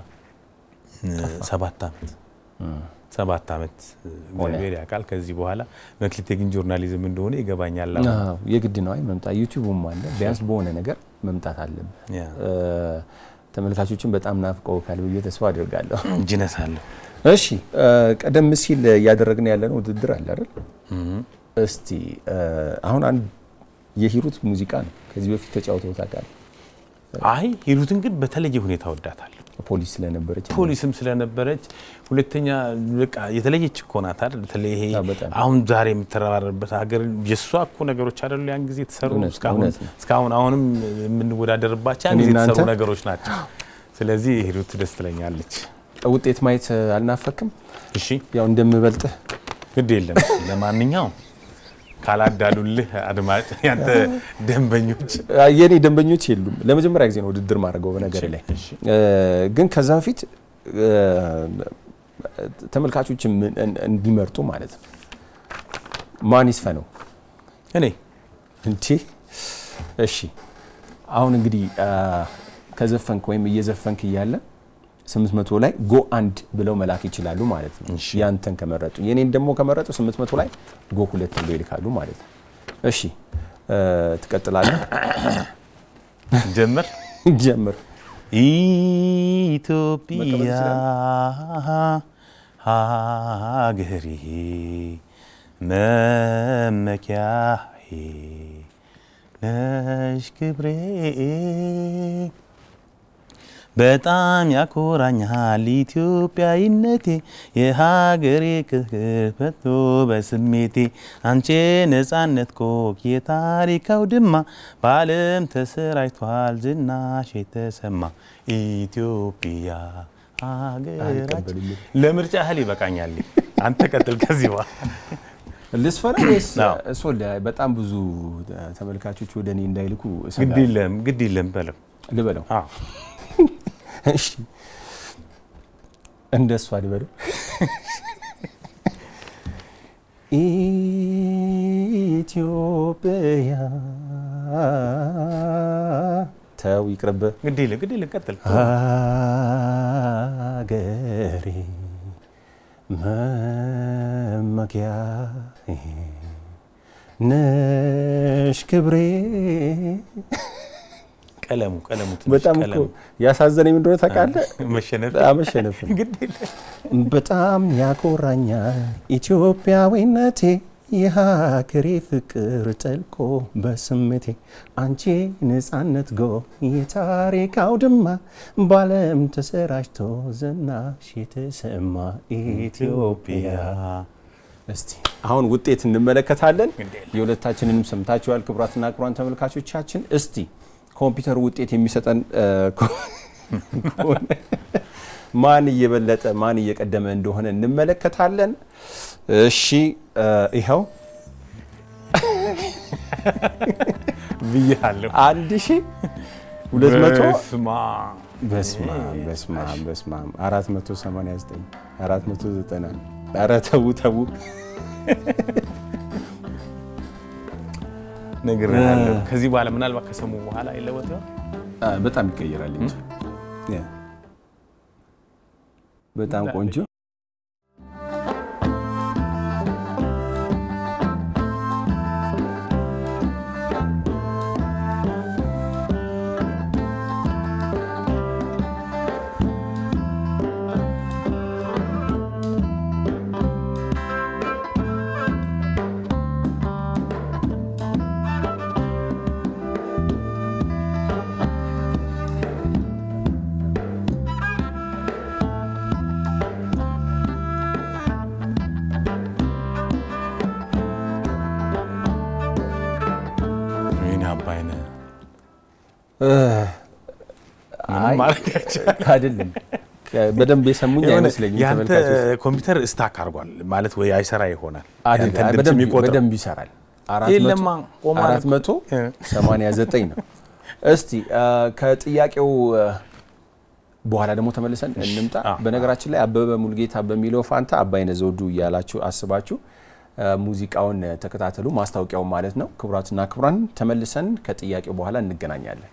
ሰባት አመት ሰባት አመት ገበሬ ያቃል ከዚህ በኋላ መክሊቴ ግን ጆርናሊዝም እንደሆነ ይገባኛል አዎ የግድ ነው አይ መምጣት ዩቲዩብም አለ ቢያንስ በሆነ ነገር መምጣት አለበት ተመልካቾችን በጣም ናፍቀው ካልብዬ ተስፋ አድርጋለሁ ጅነሳለሁ እሺ ቀደም ሲል ያደረግን ያለነው ውድድር አለ አይደል እስቲ አሁን አንድ የሂሩት ሙዚቃ ነው ከዚህ በፊት ተጫውተው ታውቃለህ አይ ሂሩትን ግን በተለየ ሁኔታ ወዳታለሁ ፖሊስ ስለነበረች ፖሊስም ስለነበረች ሁለተኛ በቃ የተለየች ኮናት አይደል ተለየ አሁን ዛሬ የምትተራራረበት ሀገር የሷ እኮ ነገሮች አይደሉ ያን ጊዜ ተሰሩ እስካሁን እስካሁን አሁንም የምንወዳደርባቸው ያን ጊዜ ተሰሩ ነገሮች ናቸው ስለዚህ ሂሩት ደስ ትለኛለች ውጤት ማየት አልናፈክም እሺ ያው እንደምበልጥ ግድ የለም ለማንኛውም ካላዳሉልህ አድማጭ ያንተ ደንበኞች የኔ ደንበኞች የሉም ለመጀመሪያ ጊዜ ነው ውድድር ማድረገው በነገር ላይ ግን ከዛ በፊት ተመልካቾች እንዲመርጡ ማለት ነው ማን ይስፈነው እኔ እንዴ እሺ አሁን እንግዲህ ከዘፈንክ ወይም እየዘፈንክ ይያለ ስምንት መቶ ላይ ጎ አንድ ብለው መላክ ይችላሉ ማለት ነው ያንተን ከመረጡ የኔን ደሞ ከመረጡ ስምንት መቶ ላይ ጎ ሁለት ብለው ይልካሉ ማለት ነው እሺ ትቀጥላለህ ጀመር ጀመር ኢትዮጵያ ሀገሬ መመኪያዬ ነሽ ክብሬ በጣም ያኮራኛል ኢትዮጵያዊነቴ የሀገሬ ክፍቶ በስሜቴ አንቺ ነፃነት ኮክ የታሪክ አውድማ በዓለም ተሰራጭቷል ዝናሽ የተሰማ ኢትዮጵያ ሀገራችን ለምርጫ ህል ይበቃኛል አንተ ቀጥል ከዚህ በኋላ ልስፈራ ወይስ እሶል በጣም ብዙ ተመልካቾች ወደኔ እንዳይልኩ ግድ ይለም ግድ ይለም በለው ልበለው አዎ እሺ እንደሱ አይበሉ ኢትዮጵያ ታው ይቅርብ ግድ ይለም ግድ ይለም ቀጥል ሀገሬ መመኪያዬ ነሽ ክብሬ ቀለሙ ቀለሙ በጣም እኮ ያሳዘነኝ እንደሆነ ታውቃለህ መሸነፍ አመሸነፍ በጣም ያኮራኛል ኢትዮጵያዊነቴ የሀገሬ ፍቅር ጠልቆ በስሜቴ አንቺ ነፃነት ጎ የታሪክ አውድማ በዓለም ተሰራጭቶ ዝናሽ የተሰማ ኢትዮጵያ እስቲ አሁን ውጤት እንመለከታለን የሁለታችንንም ሰምታችኋል ክቡራትና ክቡራን ተመልካቾቻችን እስቲ ኮምፒውተር ውጤት የሚሰጠን ማን እየበለጠ ማን እየቀደመ እንደሆነ እንመለከታለን እሺ ይሄው ብያለሁ አንድ ሺህ ሁለት መቶ በስማ በስማ በስማ በስማ አራት መቶ ሰማንያ ዘጠኝ አራት መቶ ዘጠና ኧረ ተው ተው ነግሬሃለሁ ከዚህ በኋላ ምናልባት ከሰሙ በኋላ ይለወጣል በጣም ይቀየራል እንጂ በጣም ቆንጆ አይ ማርካቻ አይደለም በደንብ የሰሙኝ አይመስለኝም ተመልካቾች ያንተ ኮምፒውተር ስታክ አርጓል ማለት ወይ አይሰራ ይሆናል በደንብ ይሰራል አራት መቶ ሰማንያ ዘጠኝ ነው እስቲ ከጥያቄው በኋላ ደግሞ ተመልሰን እንምጣ በነገራችን ላይ አበበ ሙልጌታ በሚለው ፋንታ አባይነ ዘውዱ ያላችሁ አስባችሁ ሙዚቃውን ተከታተሉ ማስታወቂያው ማለት ነው ክቡራትና ክቡራን ተመልሰን ከጥያቄው በኋላ እንገናኛለን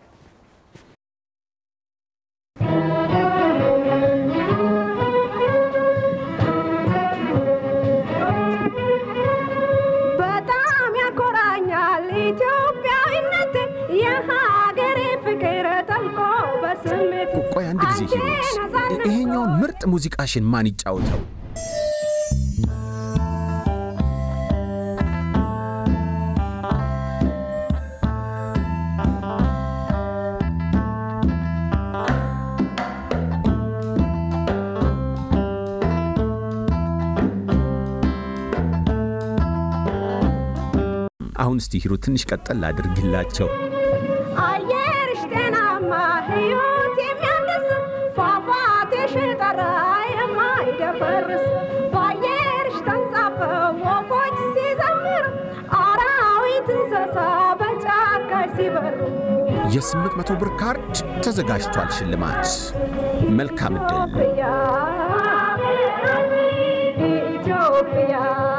በጣም ያኮራኛል ኢትዮጵያዊነት የሀገሬ ፍቅር ጠልቆ በስሜት ቆይ አንድ ጊዜ ሂሩት ይሄኛውን ምርጥ ሙዚቃሽን ማን ይጫወተው አሁን እስቲ ሂሩት ትንሽ ቀጠል አድርግላቸው አየርሽ ጤናማ ህይወት የሚያድስ ፏፏቴሽ ጠራ የማይደፈርስ በአየርሽ ተንሳፈው ወፎች ሲዘምሩ አራዊት እንስሳ በጫካ ሲበሩ የስምንት መቶ ብር ካርድ ተዘጋጅቷል ሽልማት መልካም ዕድል ኢትዮጵያ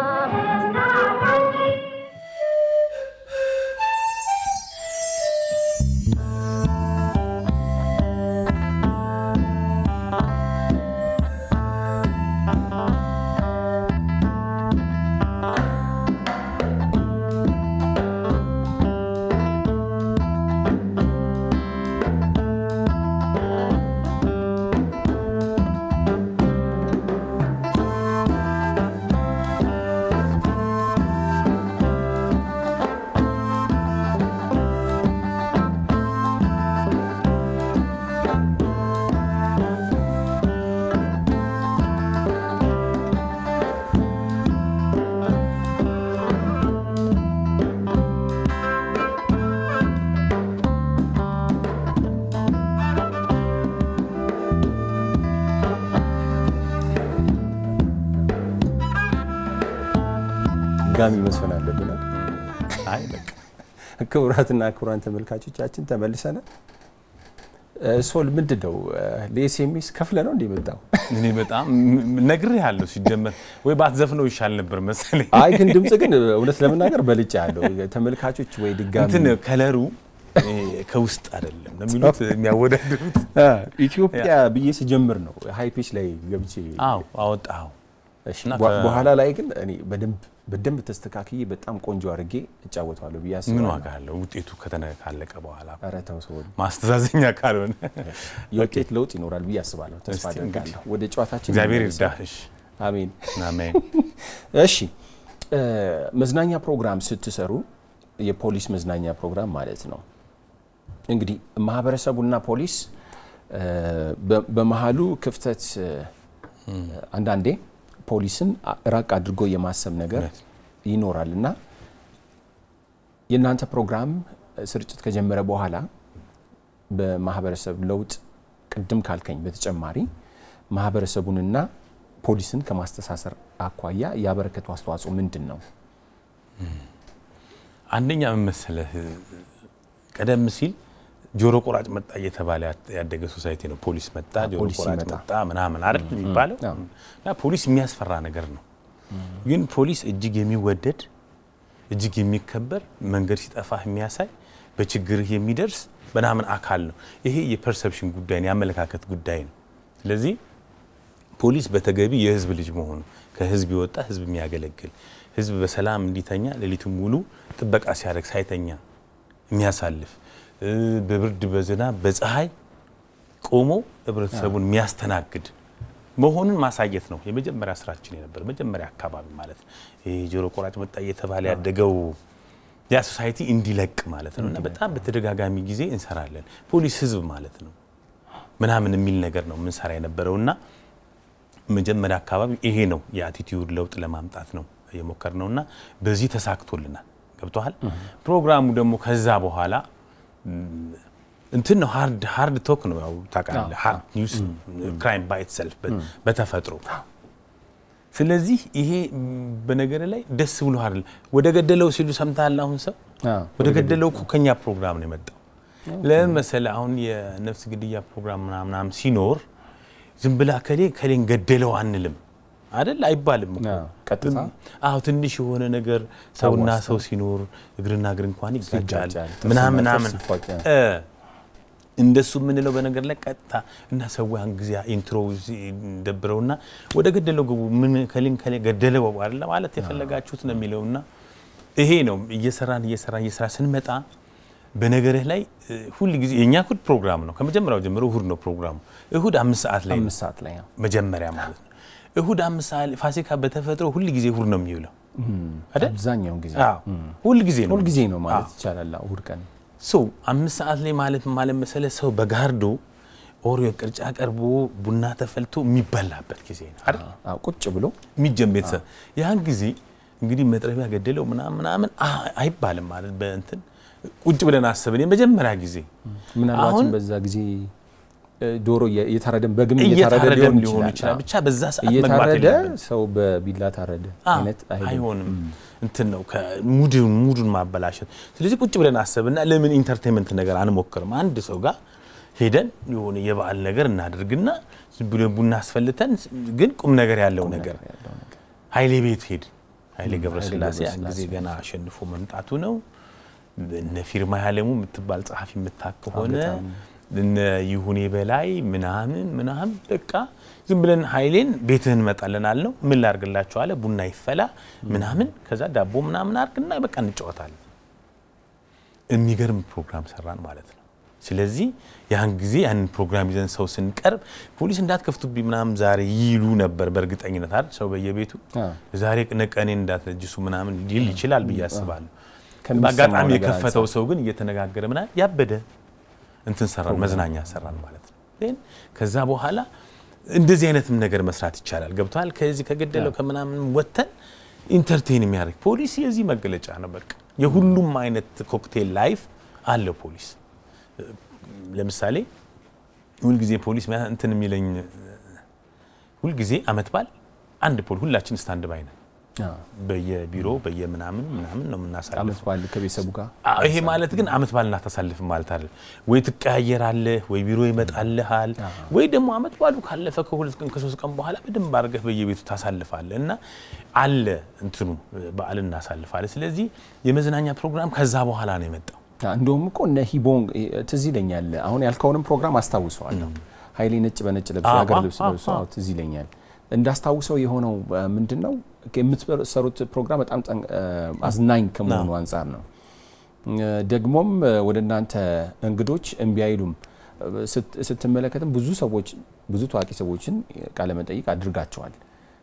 ጋሚ መስፈን አለብን አይ በቃ ክቡራትና ክቡራን ተመልካቾቻችን ተመልሰናል ሶል ምንድነው ለኤስኤምኤስ ከፍለ ነው እንደመጣው እኔ በጣም ነግሬ ያለው ሲጀመር ወይ ባትዘፍነው ይሻል ነበር መሰለኝ አይ ግን ድምጽ ግን እውነት ለምናገር በልጭ ያለው ተመልካቾች ወይ ድጋሚ እንትን ከለሩ ከውስጥ አይደለም ለሚሉት የሚያወዳድሩት ኢትዮጵያ ብዬ ሲጀምር ነው ሃይ ፒች ላይ ገብቼ አው አወጣው እሺ በኋላ ላይ ግን እኔ በደንብ በደንብ ተስተካክዬ በጣም ቆንጆ አርጌ እጫወታለሁ ቢያስ ምን ዋጋ አለው ውጤቱ ከተነካለቀ በኋላ አረታው ሰው ማስተዛዘኛ ካልሆነ የውጤት ለውጥ ይኖራል ቢያስባለሁ ተስፋ አደርጋለሁ ወደ ጨዋታችን እግዚአብሔር ይርዳሽ አሜን አሜን እሺ መዝናኛ ፕሮግራም ስትሰሩ የፖሊስ መዝናኛ ፕሮግራም ማለት ነው እንግዲህ ማህበረሰቡና ፖሊስ በመሃሉ ክፍተት አንዳንዴ ፖሊስን ራቅ አድርጎ የማሰብ ነገር ይኖራልና የናንተ ፕሮግራም ስርጭት ከጀመረ በኋላ በማህበረሰብ ለውጥ ቅድም ካልከኝ በተጨማሪ ማህበረሰቡንና ፖሊስን ከማስተሳሰር አኳያ ያበረከቱ አስተዋጽኦ ምንድነው አንደኛ መሰለህ ቀደም ሲል ጆሮ ቆራጭ መጣ እየተባለ ያደገ ሶሳይቲ ነው ፖሊስ መጣ ጆሮ ቆራጭ መጣ ምናምን አይደል የሚባለው ያ ፖሊስ የሚያስፈራ ነገር ነው ግን ፖሊስ እጅግ የሚወደድ እጅግ የሚከበር መንገድ ሲጠፋህ የሚያሳይ በችግርህ የሚደርስ በናምን አካል ነው ይሄ የፐርሰፕሽን ጉዳይ ነው ያመለካከት ጉዳይ ነው ስለዚህ ፖሊስ በተገቢ የህዝብ ልጅ መሆኑ ከህዝብ ይወጣ ህዝብ የሚያገለግል ህዝብ በሰላም እንዲተኛ ሌሊቱን ሙሉ ጥበቃ ሲያደርግ ሳይተኛ የሚያሳልፍ በብርድ በዝናብ በፀሐይ ቆሞ ህብረተሰቡን የሚያስተናግድ መሆኑን ማሳየት ነው የመጀመሪያ ስራችን የነበር መጀመሪያ አካባቢ ማለት ነው ይሄ ጆሮ ቆራጭ መጣ እየተባለ ያደገው ያ ሶሳይቲ እንዲለቅ ማለት ነውና በጣም በተደጋጋሚ ጊዜ እንሰራለን ፖሊስ ህዝብ ማለት ነው ምናምን የሚል ነገር ነው ምን ሰራ የነበረውና መጀመሪያ አካባቢ ይሄ ነው የአቲቲዩድ ለውጥ ለማምጣት ነው የሞከርነውና በዚህ ተሳክቶልናል ገብቷል ፕሮግራሙ ደግሞ ከዛ በኋላ እንትን ነው ሃርድ ሃርድ ቶክ ነው ያው ታውቃለህ ሃርድ ኒውስ ክራይም ባይ ኢትሰልፍ በተፈጥሮ ስለዚህ ይሄ በነገር ላይ ደስ ብሎ አይደል ወደ ገደለው ሲሉ ሰምታል አሁን ሰው ወደ ገደለው ከኛ ፕሮግራም ነው የመጣው ለምሳሌ አሁን የነፍስ ግድያ ፕሮግራም ምናምን ሲኖር ዝም ብላ ከሌ ከሌን ገደለው አንልም አይደል አይባልም ቀጥታ አው ትንሽ የሆነ ነገር ሰውና ሰው ሲኖር እግርና እግር እንኳን ይጋጫል ምናምን ምናምን እ እንደሱ ምን ነው በነገር ላይ ቀጥታ እና ሰውያን ግዛ ኢንትሮ ደብረውና ወደ ገደለው ግቡ ምን ከሊን ከሌ ገደለው አይደል ማለት የፈለጋችሁት ነው የሚለውና ይሄ ነው እየሰራን እየሰራን እየሰራ ስንመጣ በነገርህ ላይ ሁሉ ጊዜ የኛ ኩድ ፕሮግራም ነው ከመጀመሪያው ጀምሮ እሁድ ነው ፕሮግራሙ እሁድ አምስት ሰዓት ላይ አምስት ሰዓት ላይ መጀመሪያ ማለት ነው እሁድ አምስት ሰዓት ፋሲካ በተፈጥሮ ሁሉ ጊዜ እሁድ ነው የሚውለው አይደል አብዛኛው ጊዜ አዎ ሁሉ ጊዜ ነው ሁሉ ጊዜ ነው ማለት ይቻላል እሁድ ቀን ሶ አምስት ሰዓት ላይ ማለት ማለት መሰለ ሰው በጋርዶ ኦሪዮ ቅርጫ ቀርቦ ቡና ተፈልቶ የሚበላበት ጊዜ ነው አይደል አዎ ቁጭ ብሎ የሚጀምበት ያን ጊዜ እንግዲህ መጥረቢያ ገደለው ምናምን ምናምን አይባልም ማለት በእንትን ቁጭ ብለን አስበን የመጀመሪያ ጊዜ ምናልባትም በዛ ጊዜ ዶሮ የታረደም በግም የታረደ ሊሆን ይችላል ብቻ በዛ ሰዓት መግባት የለም ሰው በቢላ ታረደ አይነት አይሆንም እንትን ነው ከሙዱን ሙዱን ማበላሸት ስለዚህ ቁጭ ብለን አስበና ለምን ኢንተርቴይንመንት ነገር አንሞክርም አንድ ሰው ጋር ሄደን የሆነ የበዓል ነገር እናድርግና ዝብሎ ቡና አስፈልተን ግን ቁም ነገር ያለው ነገር ኃይሌ ቤት ሄድ ኃይሌ ገብረስላሴ ያን ጊዜ ገና አሸንፎ መምጣቱ ነው እነ ፊርማ ያለሙ የምትባል ጸሐፊ የምታክ ሆነ እነ ይሁኔ በላይ ምናምን ምናምን በቃ ዝም ብለን ኃይሌን ቤትህን መጣለን አልነው ምን ላርግላችሁ አለ ቡና ይፈላ ምናምን ከዛ ዳቦ ምናምን አርግና በቃ እንጫወታለን የሚገርም ፕሮግራም ሰራን ማለት ነው ስለዚህ ያን ጊዜ ያን ፕሮግራም ይዘን ሰው ስንቀርብ ፖሊስ እንዳትከፍቱብኝ ምናምን ዛሬ ይሉ ነበር በእርግጠኝነት አይደል ሰው በየቤቱ ዛሬ ነቀኔ እንዳትነጅሱ ምናምን ይል ይችላል በያስባሉ በአጋጣሚ የከፈተው ሰው ግን እየተነጋገረ ምና ያበደ እንትን ሰራን መዝናኛ ሰራን ማለት ነው ግን ከዛ በኋላ እንደዚህ አይነትም ነገር መስራት ይቻላል ገብቷል ከዚህ ከገደለው ከመናምን ወተን ኢንተርቴይን የሚያደርግ ፖሊስ የዚህ መገለጫ ነው በቃ የሁሉም አይነት ኮክቴል ላይፍ አለው ፖሊስ ለምሳሌ ሁሉ ጊዜ ፖሊስ እንትን የሚለኝ ሁሉ ጊዜ አመት ባል አንድ ፖል ሁላችን ስታንድ ባይ ነን በየቢሮ በየምናምን ምናምን ነው ምናሳልፈው አመት ባል ከቤተሰቡ ጋር ይሄ ማለት ግን አመት ባልና ተሳልፍ ማለት አይደል ወይ ትቀያየራለህ ወይ ቢሮ ይመጣልሃል ወይ ደግሞ አመት ባሉ ካለፈ ከሁለት ቀን ከሶስት ቀን በኋላ በደንብ አርገህ በየቤቱ ታሳልፋለህና አለ እንትኑ በዓልን እናሳልፋለን ስለዚህ የመዝናኛ ፕሮግራም ከዛ በኋላ ነው የመጣው እንደውም እኮ እነ ሂቦንግ ትዝ ይለኛል አሁን ያልከውንም ፕሮግራም አስተዋውሰዋለሁ ኃይሌ ነጭ በነጭ ለብሶ ያገር ልብስ ለብሶ ትዝ ይለኛል እንዳስተዋውሰው የሆነው ምንድነው የምትሰሩት ፕሮግራም በጣም አዝናኝ ከመሆኑ አንፃር ነው ደግሞም ወደናንተ እንግዶች እንቢያይሉም ስትመለከተም ብዙ ሰዎች ብዙ ታዋቂ ሰዎችን ቃለ መጠይቅ አድርጋቸዋል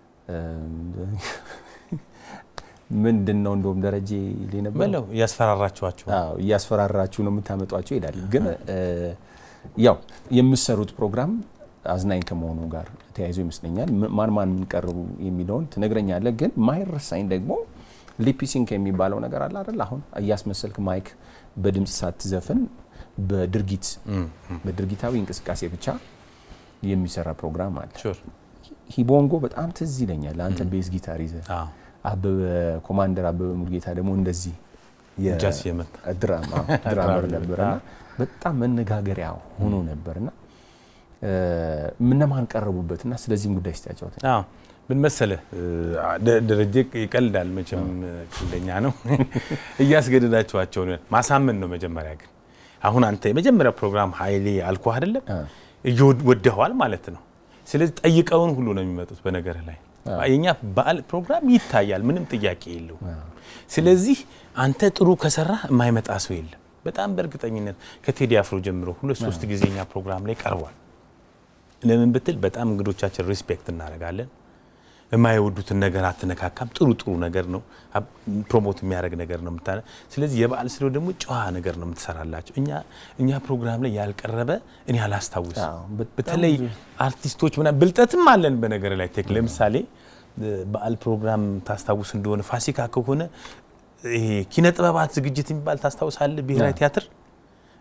ምንድነው እንደውም ደረጃ ሊነበረው በለው ያስፈራራችኋቸው አዎ ያስፈራራችሁ ነው የምታመጧቸው ይላል ግን ያው የምትሰሩት ፕሮግራም አዝናኝ ከመሆኑ ጋር ተያይዞ ይመስለኛል ማን ማን ቀርቡ የሚለውን ትነግረኛለህ ግን ማይረሳኝ ደግሞ ሊፒሲንግ የሚባለው ነገር አለ አይደል አሁን ያስመሰልክ ማይክ በድምጽ ሳትዘፈን በድርጊት በድርጊታዊ እንቅስቃሴ ብቻ የሚሰራ ፕሮግራም አለ ሹር ሂቦንጎ በጣም ትዝ ይለኛል አንተ ቤዝ ጊታር ይዘህ አዎ አበበ ኮማንደር አበበ ሙልጌታ ደግሞ እንደዚህ የጃስ የመጣ ድራማ ድራመር ነበርና በጣም መነጋገሪያ ሆኖ ነበርና ምን ማን ቀርቡበትና ስለዚህ ጉዳይ እስታጫውታ አዎ ምን መሰለ ደረጀ ይቀልዳል መቼም እንደኛ ነው እያስገደዳቸዋቸው ነው ማሳመን ነው መጀመሪያ ግን አሁን አንተ የመጀመሪያ ፕሮግራም ኃይሌ አልኩ አይደለም ይወደዋል ማለት ነው ስለዚህ ጠይቀውን ሁሉ ነው የሚመጡት በነገር ላይ የኛ በዓል ፕሮግራም ይታያል ምንም ጥያቄ የለው ስለዚህ አንተ ጥሩ ከሰራ የማይመጣ ሰው የለም በጣም በርግጠኝነት ከቴዲ አፍሮ ጀምሮ ሁለት ሶስት ጊዜኛ ፕሮግራም ላይ ቀርቧል ለምን ብትል በጣም እንግዶቻችን ሪስፔክት እናደርጋለን የማይወዱትን ነገር አትነካካም ጥሩ ጥሩ ነገር ነው ፕሮሞት የሚያደርግ ነገር ነው የምታነ ስለዚህ የበዓል ስለው ደግሞ ጨዋ ነገር ነው የምትሰራላችሁ እኛ እኛ ፕሮግራም ላይ ያልቀረበ እኔ አላስታውስ በተለይ አርቲስቶች ምና ብልጠትም አለን በነገር ላይ ቴክ ለምሳሌ በዓል ፕሮግራም ታስታውስ እንደሆነ ፋሲካ ከሆነ ይሄ ኪነ ጥበባት ዝግጅት የሚባል ታስታውሳለህ ብሔራዊ ቲያትር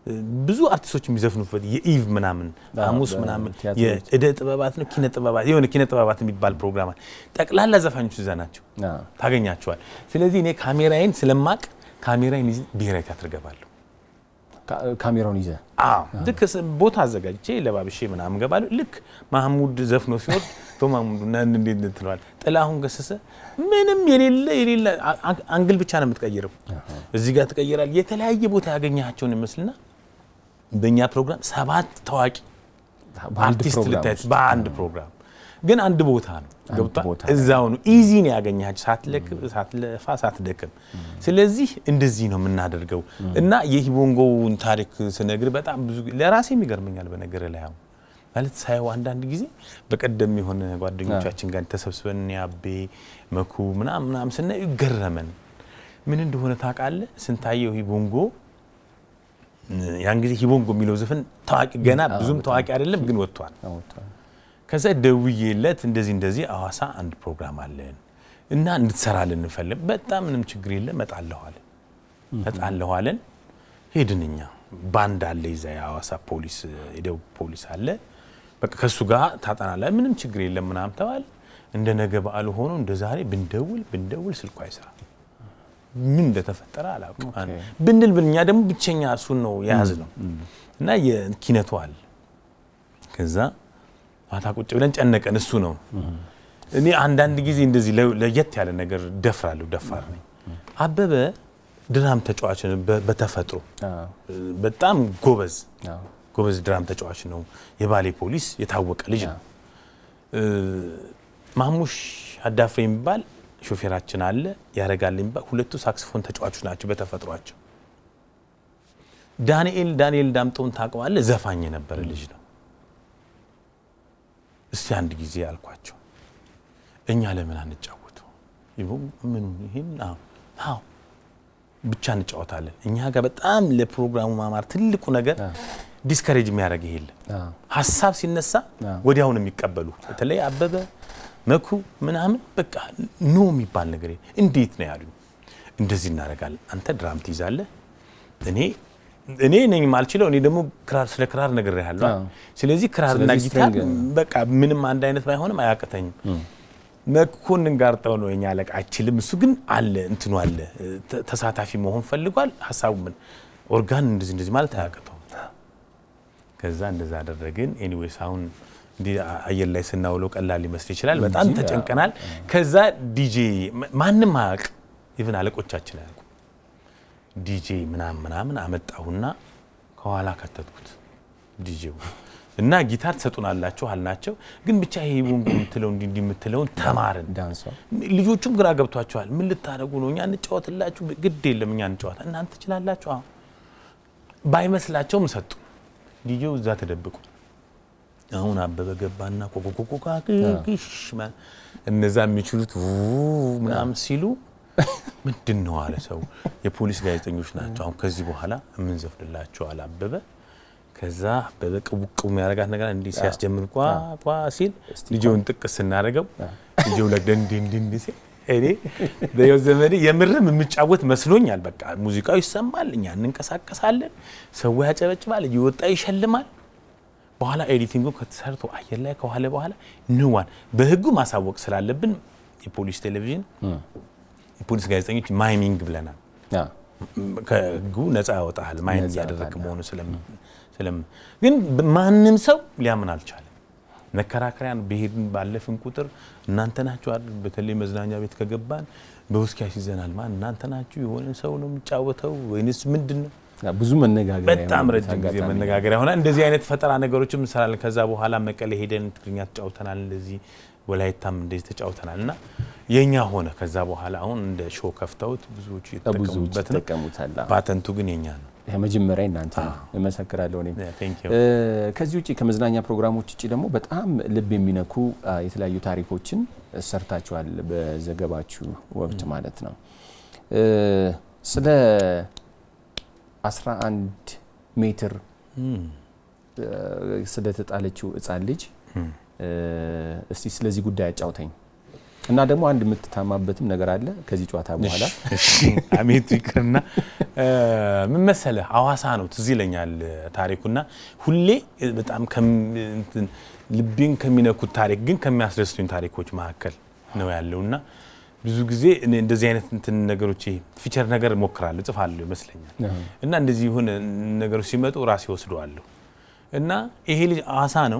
ብዙ አርቲስቶች የሚዘፍኑበት የኢቭ ምናምን ሐሙስ ምናምን የእደ ጥበባት ነው ኪነ ጥበባት የሆነ ኪነ ጥበባት የሚባል ፕሮግራም አለ ጠቅላላ ዘፋኞች እዛ ናቸው ታገኛቸዋል ስለዚህ እኔ ካሜራዬን ስለማቅ ካሜራዬን ብሔራዊ ቲያትር ገባለሁ ካሜራውን ይዘ አዎ ልክ ቦታ አዘጋጅቼ ለባብሼ ምናምን ገባለሁ ልክ ማህሙድ ዘፍኖ ሲወድ ቶማሙድ እንዴት እንትሏል ጥላሁን ገሰሰ ምንም የሌለ የሌለ አንግል ብቻ ነው የምትቀይረው እዚህ ጋር ተቀይራል የተለያየ ቦታ ያገኛቸውን ይመስልና በእኛ ፕሮግራም ሰባት ታዋቂ አርቲስት ልታይት በአንድ ፕሮግራም ግን አንድ ቦታ ነው ገብቷል እዛው ነው ኢዚ ነው ያገኛች ሳትለክ ሳትለፋ ሳትደክም ስለዚህ እንደዚህ ነው የምናደርገው እና የሂቦንጎውን ታሪክ ስነግር በጣም ብዙ ለራሴ የሚገርመኛል በነገር ላይ አሁን ማለት ሳይው አንዳንድ ጊዜ በቀደም የሆነ ጓደኞቻችን ጋር ተሰብስበን ያቤ መኩ ምናም ምናም ስናይ ይገረመን ምን እንደሆነ ታውቃለህ ስንታየው ሂቦንጎ ያን ጊዜ ሂቦንጎ የሚለው ዘፈን ታዋቂ ገና ብዙም ታዋቂ አይደለም ግን ወጥቷል ከዛ ደውዬለት እንደዚህ እንደዚህ አዋሳ አንድ ፕሮግራም አለን እና እንድትሰራልን እንፈልግ በጣም ምንም ችግር የለም መጣለሁ አለ መጣለሁ አለን ሄድንኛ ባንድ አለ ይዛ አዋሳ ፖሊስ የደው ፖሊስ አለ በቃ ከሱ ጋር ታጣናለ ምንም ችግር የለም ምናም ተባለ እንደ ነገ በዓል ሆኖ እንደ ዛሬ ብንደውል ብንደውል ስልኩ አይሰራ ምን እንደተፈጠረ አላውቅም ብንል ብኛ ደግሞ ብቸኛ እሱን ነው ያዝ ነው እና የኪነቱ አለ ከዛ ማታ ቁጭ ብለን ጨነቀን እሱ ነው እኔ አንዳንድ ጊዜ እንደዚህ ለየት ያለ ነገር ደፍራለሁ ደፋር ነኝ አበበ ድራም ተጫዋች ነው በተፈጥሮ በጣም ጎበዝ ጎበዝ ድራም ተጫዋች ነው የባሌ ፖሊስ የታወቀ ልጅ ነው ማሙሽ አዳፍሬ የሚባል ሾፌራችን አለ ያረጋል የሚባል ሁለቱ ሳክስፎን ተጫዋቾች ናቸው በተፈጥሯቸው ዳንኤል ዳንኤል ዳምጦን ታውቀዋለህ ዘፋኝ ነበር ልጅ ነው እስቲ አንድ ጊዜ አልኳቸው እኛ ለምን አንጫወተው ይሁን ምን ይሄን አዎ አዎ ብቻ እንጫወታለን እኛ ጋር በጣም ለፕሮግራሙ ማማር ትልቁ ነገር ዲስከሬጅ የሚያደርግ ይሄል ሐሳብ ሲነሳ ወዲያው ነው የሚቀበሉ በተለይ አበበ መኩ ምናምን በቃ ኖ የሚባል ነገር እንዴት ነው ያሉኝ እንደዚህ እናረጋለን አንተ ድራም ትይዛለህ እኔ እኔ ነኝ ማልችለው እኔ ደግሞ ክራር ስለ ክራር ነገር ያለው ስለዚህ ክራርና ጊታር በቃ ምንም አንድ አይነት ባይሆንም አያቀተኝም መኮንን ጋርጣው ነው የኛ አለቃ አይችልም እሱ ግን አለ እንትኑ አለ ተሳታፊ መሆን ፈልጓል ሐሳቡ ምን ኦርጋን እንደዚህ እንደዚህ ማለት አያቀተው ከዛ እንደዛ አደረግን ኤኒዌይስ አሁን ዲ አየር ላይ ስናውለው ቀላል ሊመስል ይችላል በጣም ተጨንቀናል ከዛ ዲጄ ማንንም አያቅ ኢቭን አለቆቻችን አያቁ ዲጄ ምናምን ምናምን አመጣውና ከኋላ ከተትኩት ዲጄው እና ጊታር ተሰጡናላችሁ አልናቸው ግን ብቻ ይሄ ወንጉ ምትለው እንዲ እንዲ ምትለው ተማረን ዳንሷ ልጆቹም ግራ ገብቷቸዋል ምን ልታረጉ ነው እኛ እንጫወትላችሁ ግድ የለም እኛ እንጫወታ እናንተ ትችላላችሁ አሁን ባይመስላቸውም ሰጡ ዲጄው እዛ ተደብቁ አሁን አበበ ገባና ኮኮኮኮካክሽ ማን እነዛ የሚችሉት ምናምን ሲሉ ምንድነው አለ ሰው የፖሊስ ጋዜጠኞች ናቸው አሁን ከዚህ በኋላ ምን ዘፍልላቸው አለ አበበ ከዛ አበበ ቅቡቅሙ ያረጋት ነገር እንዲ ሲያስጀምር ቋ ቋ ሲል ልጅውን ጥቅስ እናረጋው ልጅው ለደንዲንዲንዲ ሲል እኔ በየው ዘመኔ የምርም የምጫወት መስሎኛል በቃ ሙዚቃው ይሰማል እኛ እንንቀሳቀሳለን ሰው ያጨበጭባል ይወጣ ይሸልማል በኋላ ኤዲቲንጉ ከተሰርቶ አየር ላይ ከኋላ በኋላ ንዋን በህጉ ማሳወቅ ስላለብን የፖሊስ ቴሌቪዥን የፖሊስ ጋዜጠኞች ማይሚንግ ብለናል ያ ከህጉ ነፃ ያወጣል ማይንድ ያደረክ መሆኑ ስለም ስለም ግን ማንንም ሰው ሊያምን አልቻለም መከራከሪያን በሄድን ባለፍን ቁጥር እናንተ ናችሁ አይደል በተለይ መዝናኛ ቤት ከገባን በውስኪ ያሲዘናል ማን እናንተ ናችሁ የሆነ ሰው ነው የሚጫወተው ወይንስ ምንድነው ብዙ መነጋገሪያ በጣም ረጅም ጊዜ መነጋገሪያ ሆነ እንደዚህ አይነት ፈጠራ ነገሮችም እንሰራለን ከዛ በኋላ መቀሌ ሄደን ትግርኛ ተጫውተናል እንደዚህ ወላይታም እንደዚህ ተጫውተናልና የኛ ሆነ ከዛ በኋላ አሁን እንደ ሾው ከፍተውት ብዙዎች ይተቀሙበት ነው ፓተንቱ ግን የኛ ነው የመጀመሪያ እናንተ ነው እመሰክራለሁ እኔ ከዚህ ውጪ ከመዝናኛ ፕሮግራሞች ውጪ ደግሞ በጣም ልብ የሚነኩ የተለያዩ ታሪኮችን ሰርታችኋል በዘገባችሁ ወቅት ማለት ነው ስለ አስራ አንድ ሜትር ስለተጣለችው ህፃን ልጅ እስቲ ስለዚህ ጉዳይ አጫውተኝ እና ደግሞ አንድ የምትታማበትም ነገር አለ ከዚህ ጨዋታ በኋላ እሺ አሜት ይቅርና ምን መሰለ ሐዋሳ ነው ትዝ ይለኛል ታሪኩና ሁሌ በጣም እንትን ልብን ከሚነኩት ታሪክ ግን ከሚያስደስቱኝ ታሪኮች መካከል ነው ያለውና ብዙ ጊዜ እንደዚህ አይነት እንትን ነገሮች ፊቸር ነገር ሞክራለሁ ጽፋለሁ ይመስለኛል እና እንደዚህ ይሁን ነገሮች ሲመጡ ራሴ ወስደዋለሁ እና ይሄ ልጅ ሐዋሳ ነው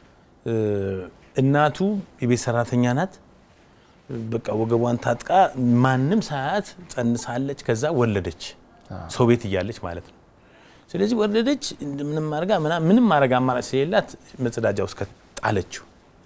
እናቱ የቤት ሰራተኛ ናት በቃ ወገቧን ታጥቃ ማንንም ሳያት ጸንሳለች ከዛ ወለደች ሰው ቤት እያለች ማለት ነው ስለዚህ ወለደች ምንም ማርጋ ምንም ማረጋ አማራጭ ስለሌላት መጸዳጃ ውስጥ ከጣለችው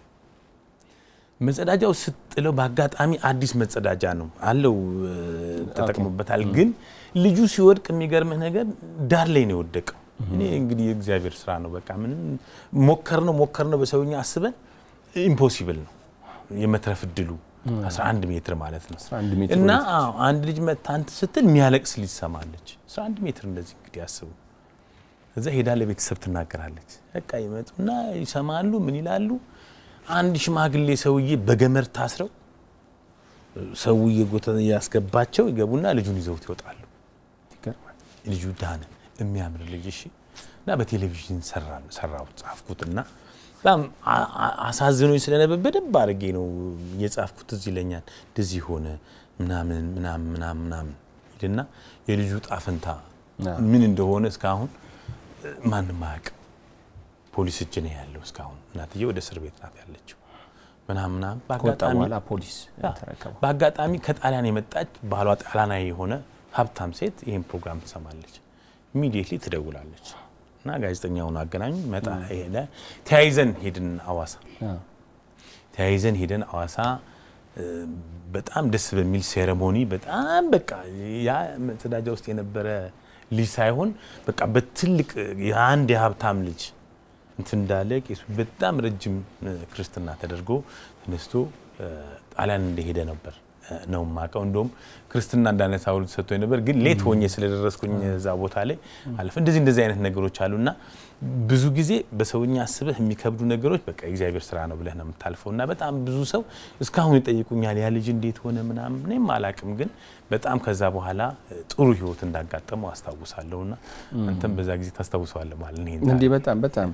መጸዳጃው ስትጥለው በአጋጣሚ አዲስ መጸዳጃ ነው አለው ተጠቅሞበታል ግን ልጁ ሲወድቅ የሚገርምህ ነገር ዳር ላይ ነው የወደቀው እኔ እንግዲህ የእግዚአብሔር ስራ ነው በቃ ምንም ሞከርነው ሞከርነው በሰውኛ አስበን ኢምፖሲብል ነው የመትረፍ እድሉ አስራ አንድ ሜትር ማለት ነው እና አዎ አንድ ልጅ መታንት ስትል የሚያለቅስ ልጅ ሰማለች አስራ አንድ ሜትር እንደዚህ እንግዲህ ያስቡ እዛ ሄዳ ለቤተሰብ ትናገራለች በቃ ይመጡና ይሰማሉ ምን ይላሉ አንድ ሽማግሌ ሰውዬ በገመድ ታስረው ሰውዬ ጎተን ያስገባቸው ይገቡና ልጁን ይዘውት ይወጣሉ ይገርማል ልጁ ዳነ የሚያምር ልጅ እሺ እና በቴሌቪዥን ሰራን ሰራው ጻፍኩትና በጣም አሳዝኖኝ ስለነበር በደንብ አድርጌ ነው የጻፍኩት እዚህ ይለኛል እንደዚህ ሆነ ምናምን ምናምን ምናምን ምናምን ይልና የልጁ ጣፈንታ ምን እንደሆነ እስካሁን ማንም ማቅ ፖሊስ እጅ ነው ያለው እስካሁን እናትዬ ወደ እስር ቤት ናት ያለችው ምናምን ባጋጣሚ ወላ ፖሊስ ተረከበ ባጋጣሚ ከጣሊያን የመጣች ባሏ ጣሊያናዊ የሆነ ሀብታም ሴት ይሄን ፕሮግራም ትሰማለች ኢሚዲየትሊ ትደውላለች እና ጋዜጠኛውን አገናኙ መጣ ሄደ ተያይዘን ሄድን ሐዋሳ ተያይዘን ሄደን ሐዋሳ በጣም ደስ በሚል ሴሬሞኒ በጣም በቃ ያ መጸዳጃ ውስጥ የነበረ ልጅ ሳይሆን በቃ በትልቅ የአንድ የሀብታም ልጅ እንትን እንዳለ ቄሱ በጣም ረጅም ክርስትና ተደርጎ ተነስቶ ጣሊያን እንደሄደ ነበር ነው ማቀው እንደውም ክርስትና እንዳነሳው ተሰጥቶኝ ነበር ግን ሌት ሆኜ ስለደረስኩኝ እዛ ቦታ ላይ አልፈ እንደዚህ እንደዚህ አይነት ነገሮች አሉና ብዙ ጊዜ በሰውኛ አስበህ የሚከብዱ ነገሮች በቃ እግዚአብሔር ስራ ነው ብለህ ነው የምታልፈውና በጣም ብዙ ሰው እስካሁን ይጠይቁኛል ያ ልጅ እንዴት ሆነ ምናምን እኔም አላቅም ግን በጣም ከዛ በኋላ ጥሩ ህይወት እንዳጋጠመው አስታውሳለሁና አንተም በዛ ጊዜ ታስታውሳለህ ማለት ነው እንዴ በጣም በጣም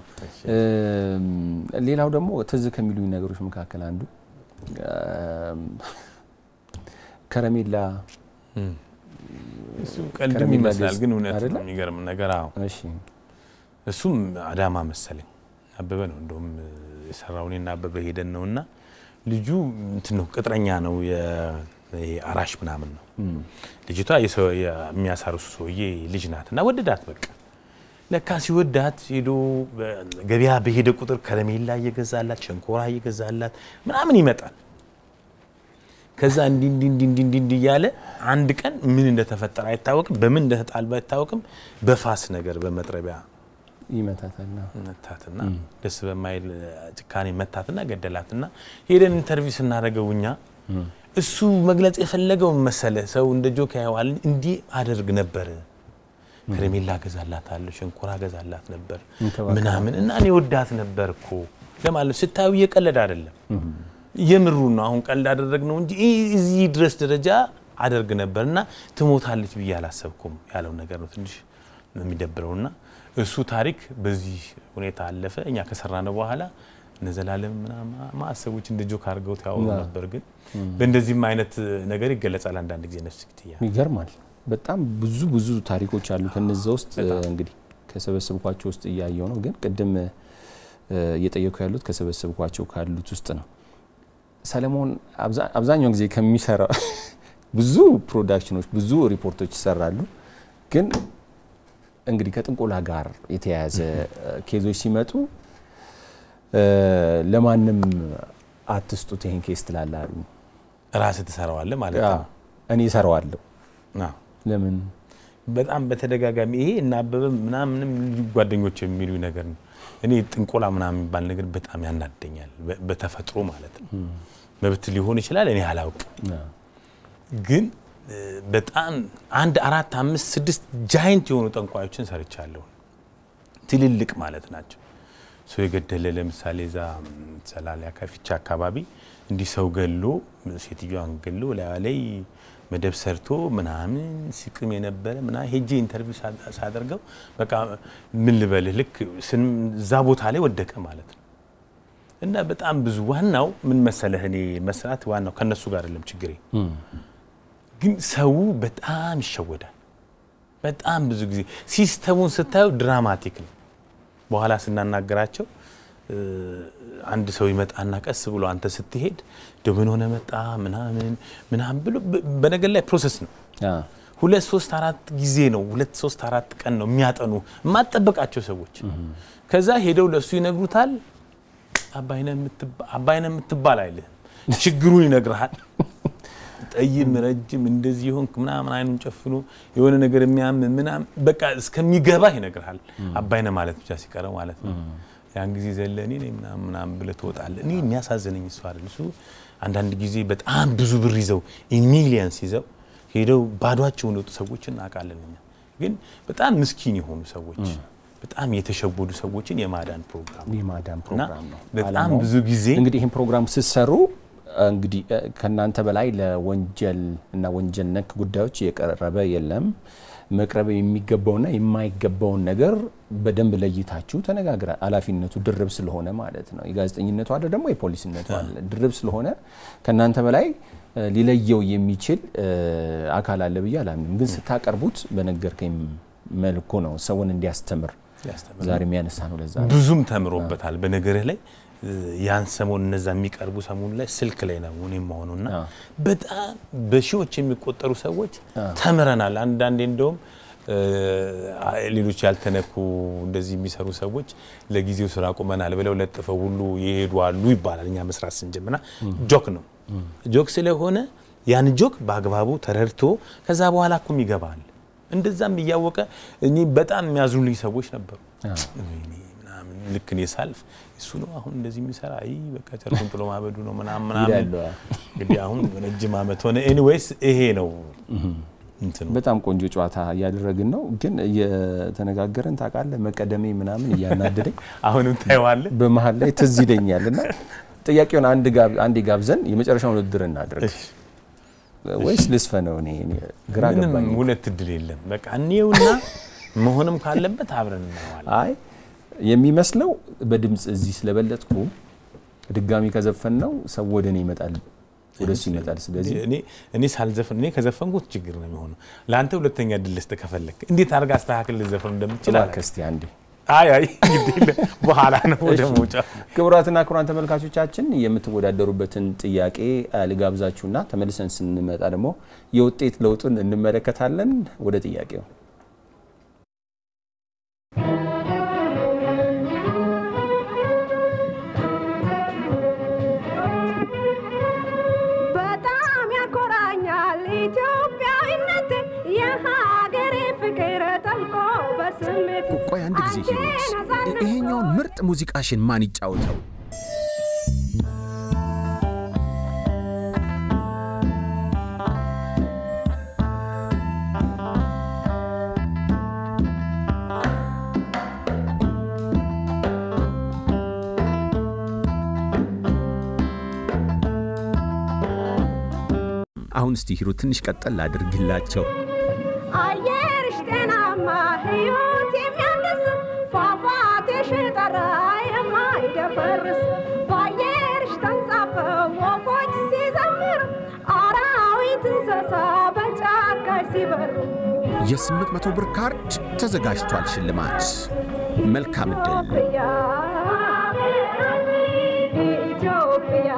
ሌላው ደግሞ ትዝ ከሚሉኝ ነገሮች መካከል አንዱ ከረሜላ እሱ ቀልድም ይመስላል ግን እውነት ነው የሚገርም ነገር አዎ እሺ እሱም አዳማ መሰለኝ አበበ ነው እንደውም የሰራውኔና አበበ ሄደን ነውና ልጁ እንት ነው ቅጥረኛ ነው የአራሽ ምናምን ነው ልጅቷ የሚያሳርሱ ሰውዬ ልጅ ናትና ወደዳት በቃ ለካ ሲወዳት ሄዶ ገበያ በሄደ ቁጥር ከረሜላ እየገዛላት ሸንኮራ እየገዛላት ምናምን ይመጣል ከዛ እንዲ እንዲ እንዲ እንዲ ያለ አንድ ቀን ምን እንደተፈጠረ አይታወቅም በምን እንደተጣልባ አይታወቅም በፋስ ነገር በመጥረቢያ ይመታታና መታታና ደስ በማይል ጭካኔ መታታና ገደላትና ሄደን ኢንተርቪው ስናደርገውኛ እሱ መግለጽ የፈለገው መሰለ ሰው እንደ ጆክ ያያዋል እንዲ አደርግ ነበር ከረሜላ ገዛላታለሁ ሸንኮራ ገዛላት ነበር ምናምን እና እኔ ወዳት ነበርኮ ለማለት ስታዩ የቀለድ አይደለም የምሩ ነው አሁን ቀልድ አደረግነው እንጂ እዚህ ድረስ ደረጃ አደርግ ነበርና ትሞታለች ብዬ አላሰብኩም ያለው ነገር ነው ትንሽ የሚደብረውና እሱ ታሪክ በዚህ ሁኔታ አለፈ እኛ ከሰራነው በኋላ ነዘላለም ምናማ ማሰቦች እንደ ጆክ አርገው ታው ነበር ግን በእንደዚህም አይነት ነገር ይገለጻል አንዳንድ ጊዜ ነፍስ ግትያ ይገርማል በጣም ብዙ ብዙ ታሪኮች አሉ ከነዛ ውስጥ እንግዲህ ከሰበሰብኳቸው ውስጥ ያያየው ነው ግን ቀደም እየጠየቁ ያሉት ከሰበሰብኳቸው ካሉት ውስጥ ነው ሰለሞን አብዛኛው ጊዜ ከሚሰራ ብዙ ፕሮዳክሽኖች ብዙ ሪፖርቶች ይሰራሉ ግን እንግዲህ ከጥንቆላ ጋር የተያያዘ ኬዞች ሲመጡ ለማንም አትስጡት ይሄን ኬስ ትላላሉ ራስ ተሰራዋለ ማለት ነው እኔ ሰራዋለሁ አዎ ለምን በጣም በተደጋጋሚ ይሄ እና አበበ ምናምንም ጓደኞች የሚሉ ነገር ነው እኔ ጥንቆላ ምናምን ባል ነገር በጣም ያናደኛል በተፈጥሮ ማለት ነው መብት ሊሆን ይችላል እኔ አላውቅ ግን በጣም አንድ አራት አምስት ስድስት ጃይንት የሆኑ ጠንቋዮችን ሰርቻለሁ ትልልቅ ማለት ናቸው ሰው የገደለ ለምሳሌ ዛ ሰላሊያ ከፊቻ አካባቢ እንዲህ ሰው ገሎ ሴትዮዋን ገሎ ላይ መደብ ሰርቶ ምናምን ሲቅም የነበረ ምና ሄጄ ኢንተርቪው ሳደርገው በቃ ምን ልበልህ ልክ እዛ ቦታ ላይ ወደቀ ማለት ነው። እና በጣም ብዙ ዋናው ምን መሰለህ እኔ መስራት ዋናው ከነሱ ጋር አይደለም ችግሬ ግን ሰው በጣም ይሸወዳል። በጣም ብዙ ጊዜ ሲስተሙን ስታዩ ድራማቲክ ነው። በኋላ ስናናገራቸው አንድ ሰው ይመጣና ቀስ ብሎ አንተ ስትሄድ ደምን ሆነ መጣ ምናምን ምናምን ብሎ በነገር ላይ ፕሮሰስ ነው። ሁለት ሶስት አራት ጊዜ ነው ሁለት ሶስት አራት ቀን ነው የሚያጠኑ ማጠበቃቸው ሰዎች ከዛ ሄደው ለሱ ይነግሩታል። አባይነ ምትባ አባይነ ምትባል አይልህ ችግሩን ይነግራል። ጠይም ረጅም እንደዚህ ሆንክ ምናምን አይኑን ጨፍኖ የሆነ ነገር የሚያም ምናምን በቃ እስከሚገባ ይነግራል። አባይነ ማለት ብቻ ሲቀረው ማለት ነው። ያን ጊዜ ዘለኔ ነኝ ምናምን ምናምን ብለ ተወጣለህ። እኔ የሚያሳዝነኝ እሱ አይደል እሱ አንዳንድ ጊዜ በጣም ብዙ ብር ይዘው ሚሊየንስ ይዘው ሄደው ባዷቸውን ወጡ ሰዎችን እናቃለን። ግን በጣም ምስኪን የሆኑ ሰዎች በጣም የተሸወዱ ሰዎችን የማዳን ፕሮግራም የማዳን ፕሮግራም ነው። በጣም ብዙ ጊዜ እንግዲህ ይሄን ፕሮግራም ሲሰሩ እንግዲህ ከናንተ በላይ ለወንጀል እና ወንጀል ነክ ጉዳዮች የቀረበ የለም። መቅረብ የሚገባውና የማይገባውን ነገር በደንብ ለይታችሁ ተነጋግራ አላፊነቱ ድርብ ስለሆነ ማለት ነው። የጋዜጠኝነቱ አይደል ደግሞ የፖሊስነቱ አይደል ድርብ ስለሆነ ከናንተ በላይ ሊለየው የሚችል አካል አለ ብዬ አላምንም። ግን ስታቀርቡት በነገርከኝ መልኩ ነው ሰውን እንዲያስተምር ዛሬ የሚያነሳ ነው። ለዛ ብዙም ተምሮበታል። በነገርህ ላይ ያን ሰሞን እነዛ የሚቀርቡ ሰሞን ላይ ስልክ ላይ ነው እኔም ሆኖና በጣም በሺዎች የሚቆጠሩ ሰዎች ተምረናል። አንዳንዴ እንደውም ሌሎች ያልተነኩ እንደዚህ የሚሰሩ ሰዎች ለጊዜው ስራ ቆመናል ብለው ለጥፈው ሁሉ ይሄዱ አሉ ይባላል። እኛ መስራት ስንጀምርና ጆክ ነው ጆክ ስለሆነ ያን ጆክ በአግባቡ ተረድቶ ከዛ በኋላ እኮም ይገባል። እንደዛም ይያወቀ እኔ በጣም የሚያዝኑልኝ ሰዎች ነበሩ። እኔ ምናምን ልክ ነው ሳልፍ እሱ ነው አሁን እንደዚህ የሚሰራ አይ በቃ ጨርቁን ጥሎ ማበዱ ነው ምናምን ምናምን እንግዲህ አሁን ረጅም አመት ሆነ። ኤኒዌይስ ይሄ ነው እንት ነው በጣም ቆንጆ ጨዋታ ያደረግን ነው። ግን የተነጋገረን ታውቃለህ መቀደሜ ምናምን ያናደደኝ አሁንም ታይዋለህ በመሃል ላይ ትዝ ይለኛልና ጥያቄውን አንድ ጋብ አንድ ጋብዘን የመጨረሻውን ውድድር እናድርግ ወይስ ልስፈነው? እኔ ግራ ገባኝ። ሁለት ድል የለም በቃ እኔውና መሆንም ካለበት አብረን እናዋለን። አይ የሚመስለው በድምጽ እዚህ ስለበለጥኩ ድጋሚ ከዘፈነው ሰው ወደኔ ይመጣል ወደሱ ይመጣል። ስለዚህ እኔ እኔ ሳልዘፈን እኔ ከዘፈንኩት ችግር ነው የሚሆነው። ላንተ ሁለተኛ ድል ለስተከፈለክ እንዴት አርጋ አስተካክል ልዘፈን እንደምትችል አከስቲ አንዴ አይ አይ እንግዲህ በኋላ ነው ወደ ሞጫ። ክቡራትና ክቡራን ተመልካቾቻችን የምትወዳደሩበትን ጥያቄ ልጋብዛችሁና ተመልሰን ስንመጣ ደግሞ የውጤት ለውጡን እንመለከታለን። ወደ ጥያቄው በጣም ያኮራኛል ኢትዮጵያዊነት የሀገሬ ፍቅር ጠልቆ በስሜት ቆይ አንድ ጊዜ ሂሩት ይሄኛው ምርጥ ሙዚቃሽን ማን ይጫወተው? አሁን እስቲ ሂሩት ትንሽ ቀጠል አድርግላቸው። አየርሽ ጤናማ ህይወት የሚያድስ ፏፏቴሽ ጠራ የማይደፈርስ በአየርሽ ተንሳፈው ወፎች ሲዘምሩ አራዊት እንስሳ በጫካ ሲበሩ የስምንት መቶ ብር ካርድ ተዘጋጅቷል ሽልማት። መልካም ዕድል። ኢትዮጵያ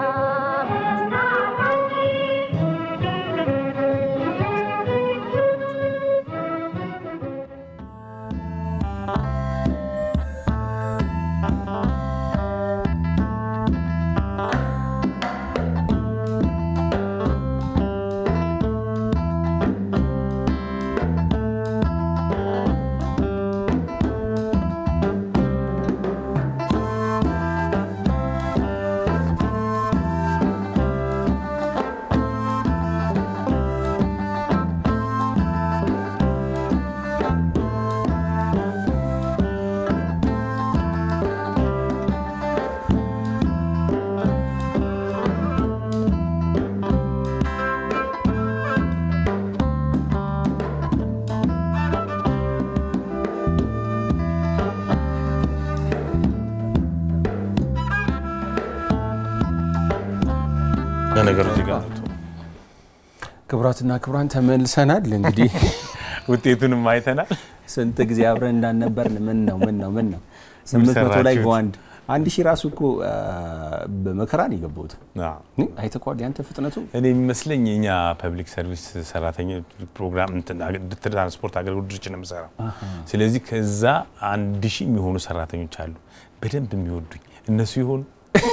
ለነገሩ እዚህ ጋር ክብራትና ክብራን ተመልሰናል እንግዲህ ውጤቱንም አይተናል ስንት ጊዜ አብረን እንዳነበርን ምን ነው ምን ነው ምን ነው ስምንት መቶ ላይ በአንድ አንድ ሺህ ራሱ እኮ በመከራን ይገባውት አዎ አይተቋል ያንተ ፍጥነቱ እኔ የሚመስለኝ የኛ ፐብሊክ ሰርቪስ ሰራተኛ ፕሮግራም ትራንስፖርት አገልግሎት ድርጅት ነው የምሰራው ስለዚህ ከዛ አንድ ሺህ የሚሆኑ ሰራተኞች አሉ በደንብ የሚወዱኝ እነሱ ይሆኑ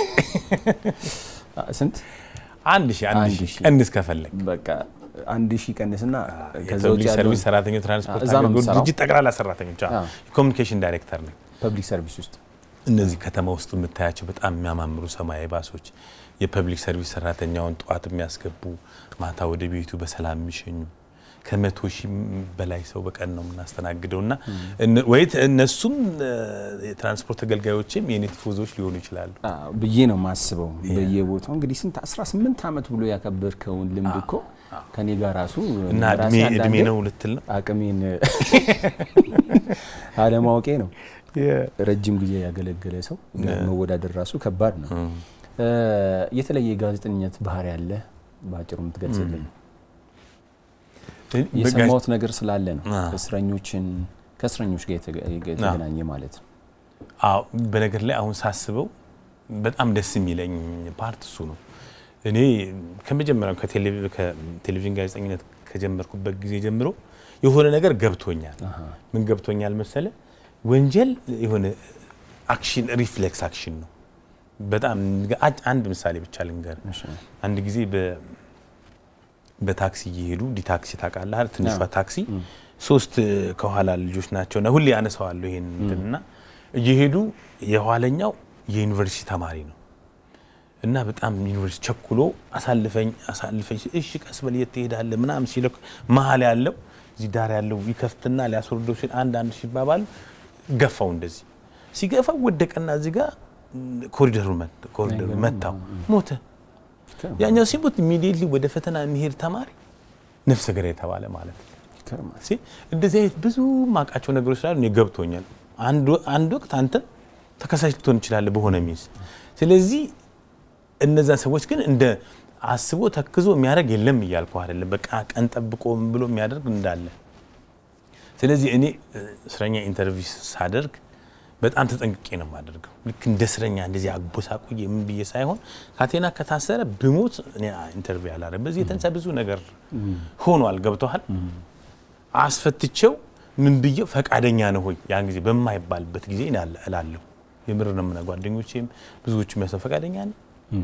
ስንት አንድ ሺህ አንድ ሺህ ቀንስ ከፈለክ በቃ አንድ ሺህ ቀንስና ከዛው ፐብሊክ ሰርቪስ ሰራተኞች ትራንስፖርት አገልግሎት ድርጅት ጠቅላላ ሰራተኞች አዎ ኮሙኒኬሽን ዳይሬክተር ነኝ ፐብሊክ ሰርቪስ ውስጥ እነዚህ ከተማ ውስጥ የምታያቸው በጣም የሚያማምሩ ሰማያዊ ባሶች የፐብሊክ ሰርቪስ ሰራተኛውን ጧት የሚያስገቡ ማታ ወደ ቤቱ በሰላም የሚሸኙ ከመቶ ሺህ በላይ ሰው በቀን ነው የምናስተናግደውና ወይት እነሱም የትራንስፖርት አገልጋዮችም የኔትፎዞች ሊሆኑ ይችላሉ ብዬ ነው ማስበው በየቦታው እንግዲህ ስንት አስራ ስምንት አመት ብሎ ያከበርከውን ልምድ እኮ ከኔ ጋር ራሱ እና እድሜ እድሜ ነው ልትል ነው አቅሜን አለማወቄ ነው ረጅም ጊዜ ያገለገለ ሰው መወዳደር ራሱ ከባድ ነው የተለየ ጋዜጠኝነት ባህሪ ያለ ባጭሩ ምትገልጽልኝ የሰማሁት ነገር ስላለ ነው እስረኞችን ከእስረኞች ጋር የተገናኘ ማለት ነው አዎ በነገር ላይ አሁን ሳስበው በጣም ደስ የሚለኝ ፓርት እሱ ነው እኔ ከመጀመሪያው ከቴሌቪዥን ጋዜጠኝነት ከጀመርኩበት ጊዜ ጀምሮ የሆነ ነገር ገብቶኛል ምን ገብቶኛል መሰለ ወንጀል የሆነ አክሽን ሪፍሌክስ አክሽን ነው በጣም አንድ ምሳሌ ብቻ ልንገር አንድ ጊዜ በ በታክሲ ይሄዱ ዲታክሲ ታቃለህ አይደል ትንሿ ታክሲ ሶስት ከኋላ ልጆች ናቸውና ሁሌ ያነሳዋለሁ ይሄን እንትና ይሄዱ የኋለኛው የዩኒቨርሲቲ ተማሪ ነው እና በጣም ዩኒቨርሲቲ ቸኩሎ አሳልፈኝ አሳልፈኝ እሺ ቀስ በል እየተሄዳለ ምናም ሲልክ መሃል ያለው እዚህ ዳር ያለው ይከፍትና ሊያስወርደው ሲል አንድ አንድ ሲባባል ገፋው እንደዚህ ሲገፋው ወደቀና እዚህ ጋር ኮሪደሩ መት ኮሪደሩ መታው ሞተ ያኛው ሲሞት ኢሚዲየትሊ ወደ ፈተና የሚሄድ ተማሪ ነፍሰ ገዳይ ተባለ ማለት ነው እሺ እንደዚህ ብዙ ማቃቸው ነገሮች ስላሉ ነው ገብቶኛል አንድ አንድ ወቅት አንተ ተከሳሽ ልትሆን ይችላል በሆነ ሚስ ስለዚህ እነዛ ሰዎች ግን እንደ አስቦ ተክዞ የሚያደርግ የለም ይያልኩ አይደለም በቃ ቀን ጠብቆ ብሎ የሚያደርግ እንዳለ ስለዚህ እኔ እስረኛ ኢንተርቪው ሳደርግ በጣም ተጠንቅቄ ነው ማደርገው ልክ እንደ እስረኛ እንደዚህ አግቦሳቁዬ ምን ብዬ ሳይሆን ካቴና ከታሰረ ብሞት እኔ ኢንተርቪው ያላረ በዚህ የተንሳ ብዙ ነገር ሆኗል ገብቷል አስፈትቸው ምን ብዬ ፈቃደኛ ነው ሆይ ያን ጊዜ በማይባልበት ጊዜ እላለሁ የምር ነው እና ጓደኞቼም ብዙዎች የሚያሰው ፈቃደኛ ነው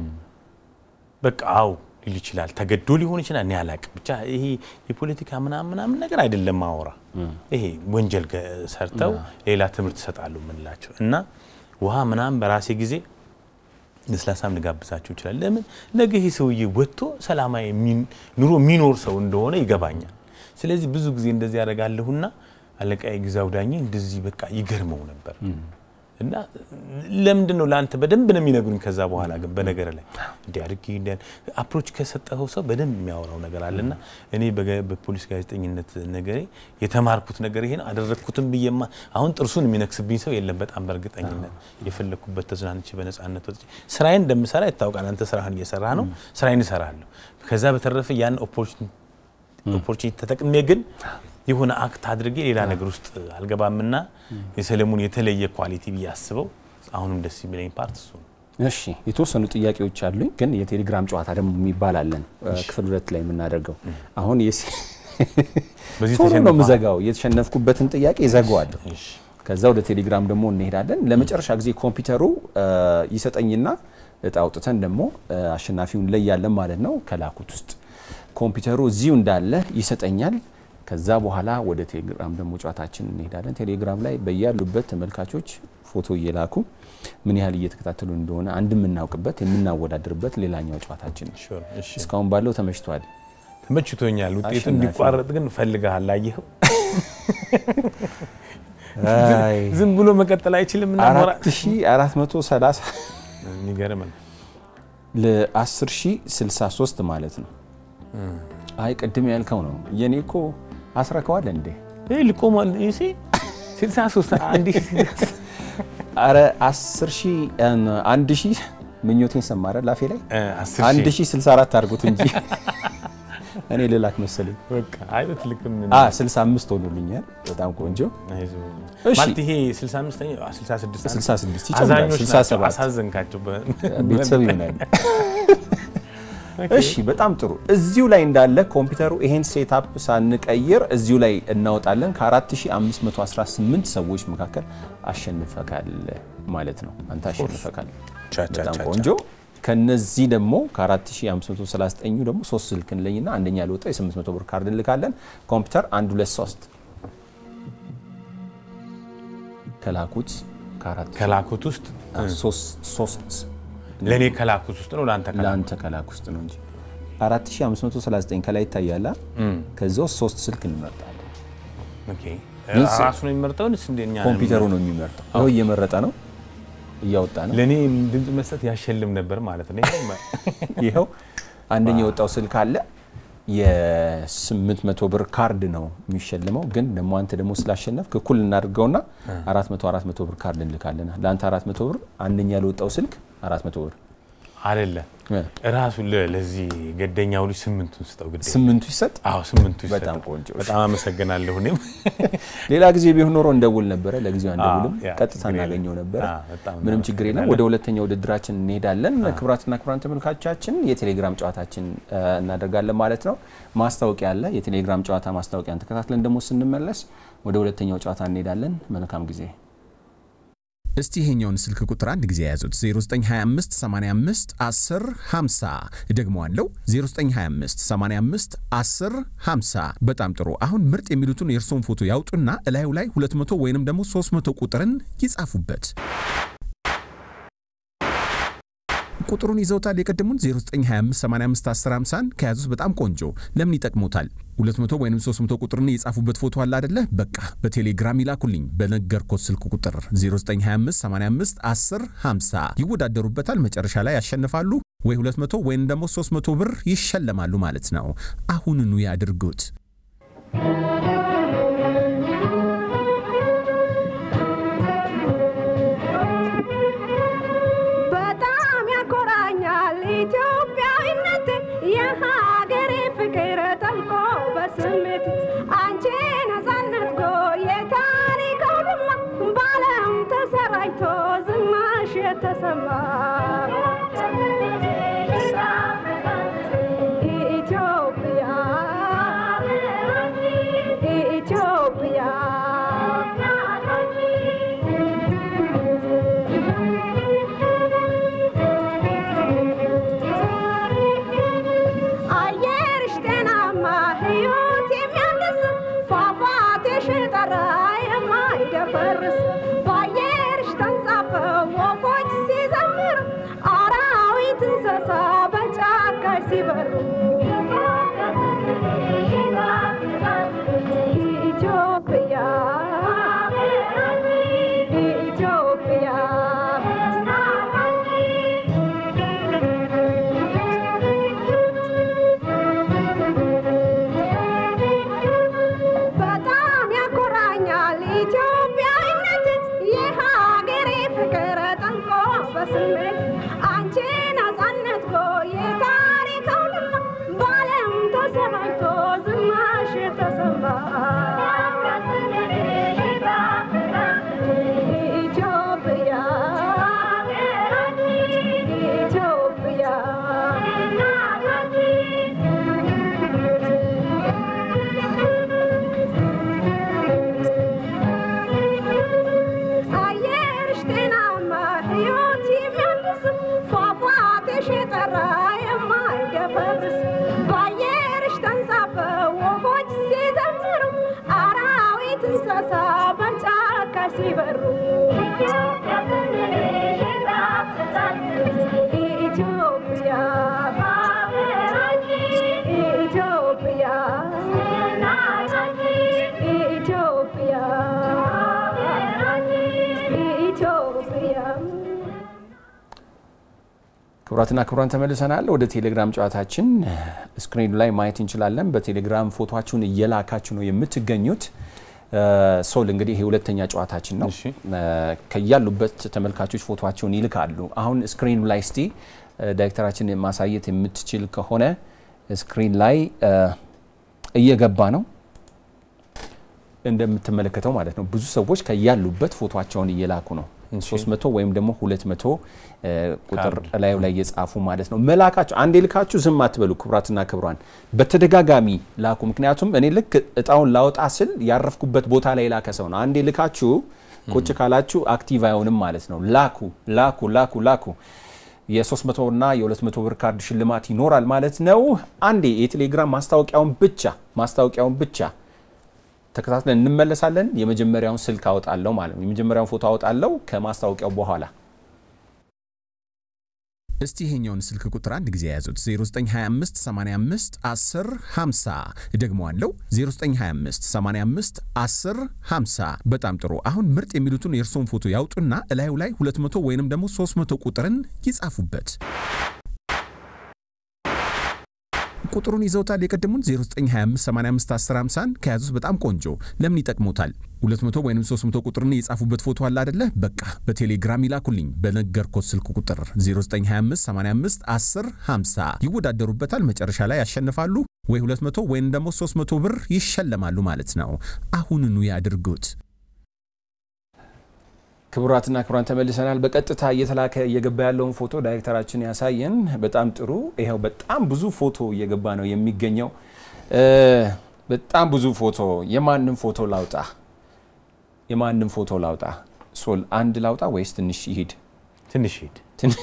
በቃ አው ሊል ይችላል ተገዶ ሊሆን ይችላል እኔ አላቅ ብቻ ይሄ የፖለቲካ ምናምን ምናምን ነገር አይደለም ማወራ ይሄ ወንጀል ሰርተው ሌላ ትምህርት ሰጣሉ ምንላቸው እና ውሃ ምናምን በራሴ ጊዜ ለስላሳም ልጋብዛቸው ይችላል ለምን ነገ ይሄ ሰውዬ ወጥቶ ሰላማዊ ኑሮ ሚኖር ሰው እንደሆነ ይገባኛል ስለዚህ ብዙ ጊዜ እንደዚህ ያደርጋለሁና አለቃዬ ግዛው ዳኝ እንደዚህ በቃ ይገርመው ነበር እና ለምንድን ነው ላንተ በደንብ ነው የሚነግሩኝ ከዛ በኋላ ግን በነገር ላይ እንዲያርጊ እንደ አፕሮች ከሰጠው ሰው በደንብ የሚያወራው ነገር አለና እኔ በፖሊስ ጋዜጠኝነት ነገሬ የተማርኩት ነገር ይሄን አደረኩትም በየማ አሁን ጥርሱን የሚነክስብኝ ሰው የለም በጣም በርግጠኝነት የፈለኩበት ተዝናንቼ በነጻነት ወጥቼ ስራዬን እንደምሰራ ይታወቃል አንተ ስራህን እየሰራ ነው ስራዬን እሰራለሁ ከዛ በተረፈ ያን ኦፖርቹኒቲ ኦፖርቹኒቲ ተጠቅሜ ግን የሆነ አክት አድርጌ ሌላ ነገር ውስጥ አልገባምና የሰለሞን የተለየ ኳሊቲ ቢያስበው አሁንም ደስ የሚለኝ ፓርት እሱ እሺ የተወሰኑ ጥያቄዎች አሉኝ ግን የቴሌግራም ጨዋታ ደግሞ የሚባል አለን ክፍል ሁለት ላይ የምናደርገው አሁን የሲ በዚህ ተሸነፈው መዘጋው የተሸነፍኩበትን ጥያቄ ይዘጋዋለሁ ከዛ ወደ ቴሌግራም ደግሞ እንሄዳለን ለመጨረሻ ጊዜ ኮምፒውተሩ ይሰጠኝና እጣ አውጥተን ደግሞ አሸናፊውን ላይ ያለን ማለት ነው ከላኩት ውስጥ ኮምፒውተሩ እዚሁ እንዳለ ይሰጠኛል ከዛ በኋላ ወደ ቴሌግራም ደግሞ ጨዋታችን እንሄዳለን ቴሌግራም ላይ በያሉበት ተመልካቾች ፎቶ እየላኩ ምን ያህል እየተከታተሉ እንደሆነ አንድም እናውቅበት የምናወዳድርበት ሌላኛው ጨዋታችን እሺ እስካሁን ባለው ተመችቷል ተመችቶኛል ውጤቱ እንዲቋረጥ ግን ፈልጋል አየኸው አይ ዝም ብሎ መቀጠል አይችልም እና አራት ሺህ አራት መቶ ሰላሳ የሚገርም ለ10 ሺህ ስልሳ ሶስት ማለት ነው አይ ቀድም ያልከው ነው የኔኮ አስረከዋል እንዴ እይ ልቆማል እሺ ስልሳ ሶስት አንድ አረ አስር ሺህ አንድ ሺህ ምኞቴን ሰማረ ላፌ ላይ አንድ ሺህ ስልሳ አራት አድርጉት እንጂ እኔ ልላክ መሰለኝ በቃ አይ በትልክም አ ስልሳ አምስት ሆኖልኛል በጣም ቆንጆ አይዞ እሺ ማለት ይሄ ስልሳ አምስት ስልሳ ስድስት ስልሳ ስድስት ይቻላል ስልሳ ሰባት አሳዘንካቸው ቤተሰብ ይሆናል እሺ በጣም ጥሩ እዚሁ ላይ እንዳለ ኮምፒውተሩ ይሄን ሴትአፕ ሳንቀይር እዚሁ ላይ እናወጣለን ከ4518 ሰዎች መካከል አሸንፈካል ማለት ነው አንተ አሸንፈካል በጣም ቆንጆ ከነዚህ ደግሞ ከ4539 ደግሞ ሶስት ስልክን ለኝና አንደኛ ለወጣ የ800 ብር ካርድ እንልካለን ኮምፒውተር አንድ ሁለት ሶስት ከላኩት ካራት ከላኩት ውስጥ ሶስት ሶስት ለኔ ከላኩት ውስጥ ነው ላንተ ከላኩት ላንተ ከላኩት ውስጥ ነው እንጂ አራት ሺህ አምስት መቶ ሰላሳ ዘጠኝ ከላይ ታያላ ከዛው ሶስት ስልክ እንመርጣለን ኦኬ ራሱ ነው የሚመርጠው እንስ እንደኛ ኮምፒውተሩ ነው የሚመርጠው ነው እየመረጠ ነው እያወጣ ነው ለኔ ድምጽ መስጠት ያሸልም ነበር ማለት ነው ይሄው አንደኛ የወጣው ስልክ አለ የ800 ብር ካርድ ነው የሚሸልመው ግን ደሞ አንተ ደሞ ስላሸነፍክ እኩል እናድርገውና አራት መቶ አራት መቶ ብር ካርድ እንልካለን ላንተ አራት መቶ ብር አንደኛ ለወጣው ስልክ አራት መቶ ብር አይደለ ራሱ ለዚህ ገደኛው ልጅ ስምንቱን ስጠው ግዴ ስምንቱ ይሰጥ አዎ ስምንቱ ይሰጥ በጣም ቆንጆ በጣም አመሰግናለሁ እኔም ሌላ ጊዜ ቢሆን ኖሮ እንደውል ነበር ለጊዜው አንደውልም ቀጥታ እናገኘው ነበር ምንም ችግር የለም ወደ ሁለተኛው ውድድራችን እንሄዳለን ክብራትና ክብራን ተመልካቾቻችን የቴሌግራም ጨዋታችን እናደርጋለን ማለት ነው ማስታወቂያ አለ የቴሌግራም ጨዋታ ማስታወቂያን ተከታትለን ደሞ ስንመለስ ወደ ሁለተኛው ጨዋታ እንሄዳለን መልካም ጊዜ እስቲ ይሄኛውን ስልክ ቁጥር አንድ ጊዜ ያዙት ዜሮ ዘጠኝ ሃያ አምስት ሰማንያ አምስት አስር ሃምሳ ደግሞ አለው ዜሮ ዘጠኝ ሃያ አምስት ሰማንያ አምስት አስር ሃምሳ በጣም ጥሩ አሁን ምርጥ የሚሉትን የርሶን ፎቶ ያውጡና እላዩ ላይ ሁለት መቶ ወይንም ደግሞ ሶስት መቶ ቁጥርን ይጻፉበት ቁጥሩን ይዘውታል የቀደሙን ዜሮ ዘጠኝ ሃያ አምስት ሰማንያ አምስት አስር ሃምሳ ከያዙት በጣም ቆንጆ ለምን ይጠቅሙታል ሁለት መቶ ወይንም ሶስት መቶ ቁጥርን ይጻፉበት ፎቶ አለ አይደለ በቃ በቴሌግራም ይላኩልኝ በነገርኩት ስልክ ቁጥር ዜሮ ዘጠኝ ሃያ አምስት ሰማንያ አምስት አስር ሃምሳ ይወዳደሩበታል መጨረሻ ላይ ያሸንፋሉ ወይ ሁለት መቶ ወይንም ደግሞ ሶስት መቶ ብር ይሸለማሉ ማለት ነው አሁንኑ ያድርጉት ኢትዮጵያዊነት የሀገሬ ፍቅር ጠልቆ በስሜት አንቺ ነፃነት ጎ የታሪክ አውድማ ባለም ተሰራጭቶ ዝናሽ የተሰማ ኢትዮጵያ ኢትዮጵያ ፈርስ ባየርሽ ተንጻፈው ወፎች ሲዘምሩ አራዊት እንስሳ በጫካ ሲበሩ ኢትዮጵያ ኢትዮጵያ በጣም ያኮራኛል ኢትዮጵያዊነት የሀገሬ ፍቅር ጠንቆ በስሜት አንቺ ነፃነት ጎ የታሪክ አውድማ ባለም ተሰራጭቶ ዝናሽ ተሰማ ኢትዮጵያ ኢትዮጵያ አየርሽ ጤናማ ሕይወት የሚያድስ ፏፏቴሽ የጠራ የማይደፈርስ በአየርሽ ተንሳፈው ወፎች ሲዘምሩ አራዊት እንስሳ በጫካ ሲበሩ ኢትዮጵያ ኢትዮጵያ ኢትዮጵያ ኢትዮጵያ ክብራትና ክብራን ተመልሰናል ወደ ቴሌግራም ጨዋታችን ስክሪኑ ላይ ማየት እንችላለን በቴሌግራም ፎቶአችሁን እየላካችሁ ነው የምትገኙት ሶል እንግዲህ ይሄ ሁለተኛ ጨዋታችን ነው ከያሉበት ተመልካቾች ፎቶአቸውን ይልካሉ አሁን ስክሪን ላይ እስቲ ዳይሬክተራችን ማሳየት የምትችል ከሆነ ስክሪን ላይ እየገባ ነው እንደምትመለከተው ማለት ነው ብዙ ሰዎች ከያሉበት ፎቶአቸውን እየላኩ ነው ሶስት መቶ ወይም ደግሞ ሁለት መቶ ቁጥር ላይ ላይ የጻፉ ማለት ነው መላካችሁ አንዴ ልካችሁ ዝም አትበሉ ክብራትና ክብራን በተደጋጋሚ ላኩ ምክንያቱም እኔ ልክ እጣውን ላውጣ ስል ያረፍኩበት ቦታ ላይ ላከሰው ነው አንዴ ልካችሁ ቁጭ ካላችሁ አክቲቭ አይሆንም ማለት ነው ላኩ ላኩ ላኩ ላኩ የ300 እና የ200 ብር ካርድ ሽልማት ይኖራል ማለት ነው አንዴ የቴሌግራም ማስታወቂያውን ብቻ ማስታወቂያውን ብቻ ተከታትለን እንመለሳለን የመጀመሪያውን ስልክ አወጣለሁ ማለት ነው የመጀመሪያውን ፎቶ አወጣለሁ ከማስታወቂያው በኋላ እስቲ ይሄኛውን ስልክ ቁጥር አንድ ጊዜ ያዙት ዜሮ ዘጠኝ ሃያ አምስት ሰማንያ አምስት አስር ሃምሳ ደግሞአለው ዜሮ ዘጠኝ ሃያ አምስት ሰማንያ አምስት አስር ሃምሳ በጣም ጥሩ አሁን ምርጥ የሚሉትን የርሶን ፎቶ ያውጡና እላዩ ላይ ሁለት መቶ ወይንም ደግሞ ሶስት መቶ ቁጥርን ይጻፉበት ቁጥሩን ይዘውታል የቀደሙን ዜሮ ዘጠኝ ሃያ አምስት ሰማንያ አምስት አስር ሃምሳ ከያዙት በጣም ቆንጆ ለምን ይጠቅሙታል ሁለት መቶ ወይንም ሶስት መቶ ቁጥርን የጻፉበት ፎቶ አለ አይደለ በቃ በቴሌግራም ይላኩልኝ በነገርኩት ስልክ ቁጥር ዜሮ ዘጠኝ ሃያ አምስት ሰማንያ አምስት አስር ሃምሳ ይወዳደሩበታል መጨረሻ ላይ ያሸንፋሉ ወይ ሁለት መቶ ወይንም ደግሞ ሶስት መቶ ብር ይሸለማሉ ማለት ነው አሁንኑ ያድርጉት ክቡራትና ክቡራን ተመልሰናል በቀጥታ እየተላከ እየገባ ያለውን ፎቶ ዳይሬክተራችን ያሳየን በጣም ጥሩ ይሄው በጣም ብዙ ፎቶ እየገባ ነው የሚገኘው በጣም ብዙ ፎቶ የማንንም ፎቶ ላውጣ የማንንም ፎቶ ላውጣ ሶል አንድ ላውጣ ወይስ ትንሽ ይሄድ ትንሽ ይሄድ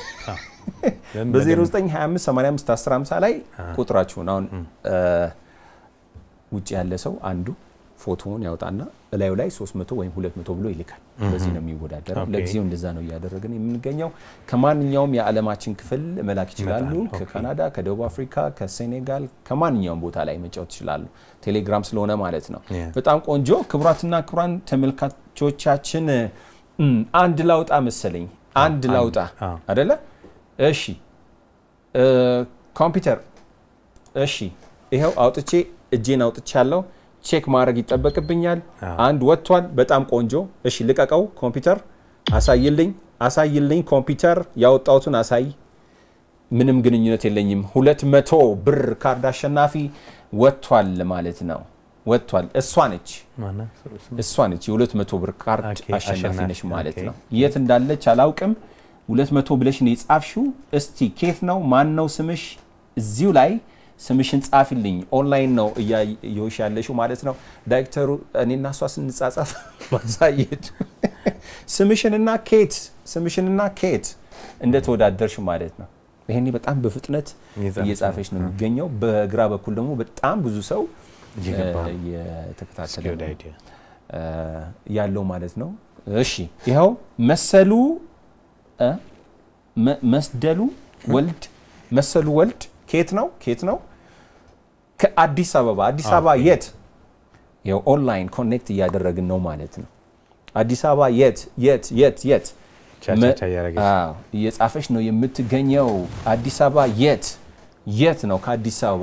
በ0925851050 ላይ ቁጥራችሁን አሁን ውጪ ያለ ሰው አንዱ ፎቶውን ያውጣና እላዩ ላይ ሶስት መቶ ወይም ሁለት መቶ ብሎ ይልካል በዚህ ነው የሚወዳደረው ለጊዜው እንደዛ ነው ያደረገን የምንገኘው ከማንኛውም የዓለማችን ክፍል መላክ ይችላሉ ከካናዳ ከደቡብ አፍሪካ ከሴኔጋል ከማንኛውም ቦታ ላይ መጫወት ይችላሉ ቴሌግራም ስለሆነ ማለት ነው በጣም ቆንጆ ክቡራትና ክቡራን ተመልካቾቻችን አንድ ላውጣ መሰለኝ አንድ ላውጣ አይደለ እሺ ኮምፒውተር እሺ ይሄው አውጥቼ እጄን አውጥቻለሁ ቼክ ማድረግ ይተበቅብኛል አንድ ወጥቷል በጣም ቆንጆ እሺ ልቀቀው ኮምፒውተር አሳይልኝ አሳይልኝ ኮምፒውተር ያወጣውቱን አሳይ ምንም ግንኙነት የለኝም ሁለት መቶ ብር ካርድ አሸናፊ ወጥቷል ማለት ነው ወጥቷል እሷ ነች እሷ ነች ሁለት መቶ ብር ካርድ አሸናፊ ነች ማለት ነው የት እንዳለች አላውቅም ሁለት መቶ ብለሽ ነው የጻፍሽው እስቲ ኬት ነው ማን ነው ስምሽ እዚሁ ላይ ስምሽን ጻፊልኝ ኦንላይን ነው እያየሽ ያለሽው ማለት ነው ዳይሬክተሩ እኔና እሷ ስንጻጻፍ ማሳየት ስምሽንና ኬት ስምሽንና ኬት እንደተወዳደርሽ ማለት ነው ይሄኔ በጣም በፍጥነት እየጻፈሽ ነው የሚገኘው በግራ በኩል ደግሞ በጣም ብዙ ሰው የተከታተለ ያለው ማለት ነው እሺ ይሄው መሰሉ መስደሉ ወልድ መሰሉ ወልድ ኬት ነው ኬት ነው ከአዲስ አበባ አዲስ አበባ የት ያው ኦንላይን ኮኔክት ያደረግን ነው ማለት ነው አዲስ አበባ የት የት የት የት ቻቻ ያረጋሽ አዎ እየጻፈሽ ነው የምትገኘው አዲስ አበባ የት የት ነው ከአዲስ አበባ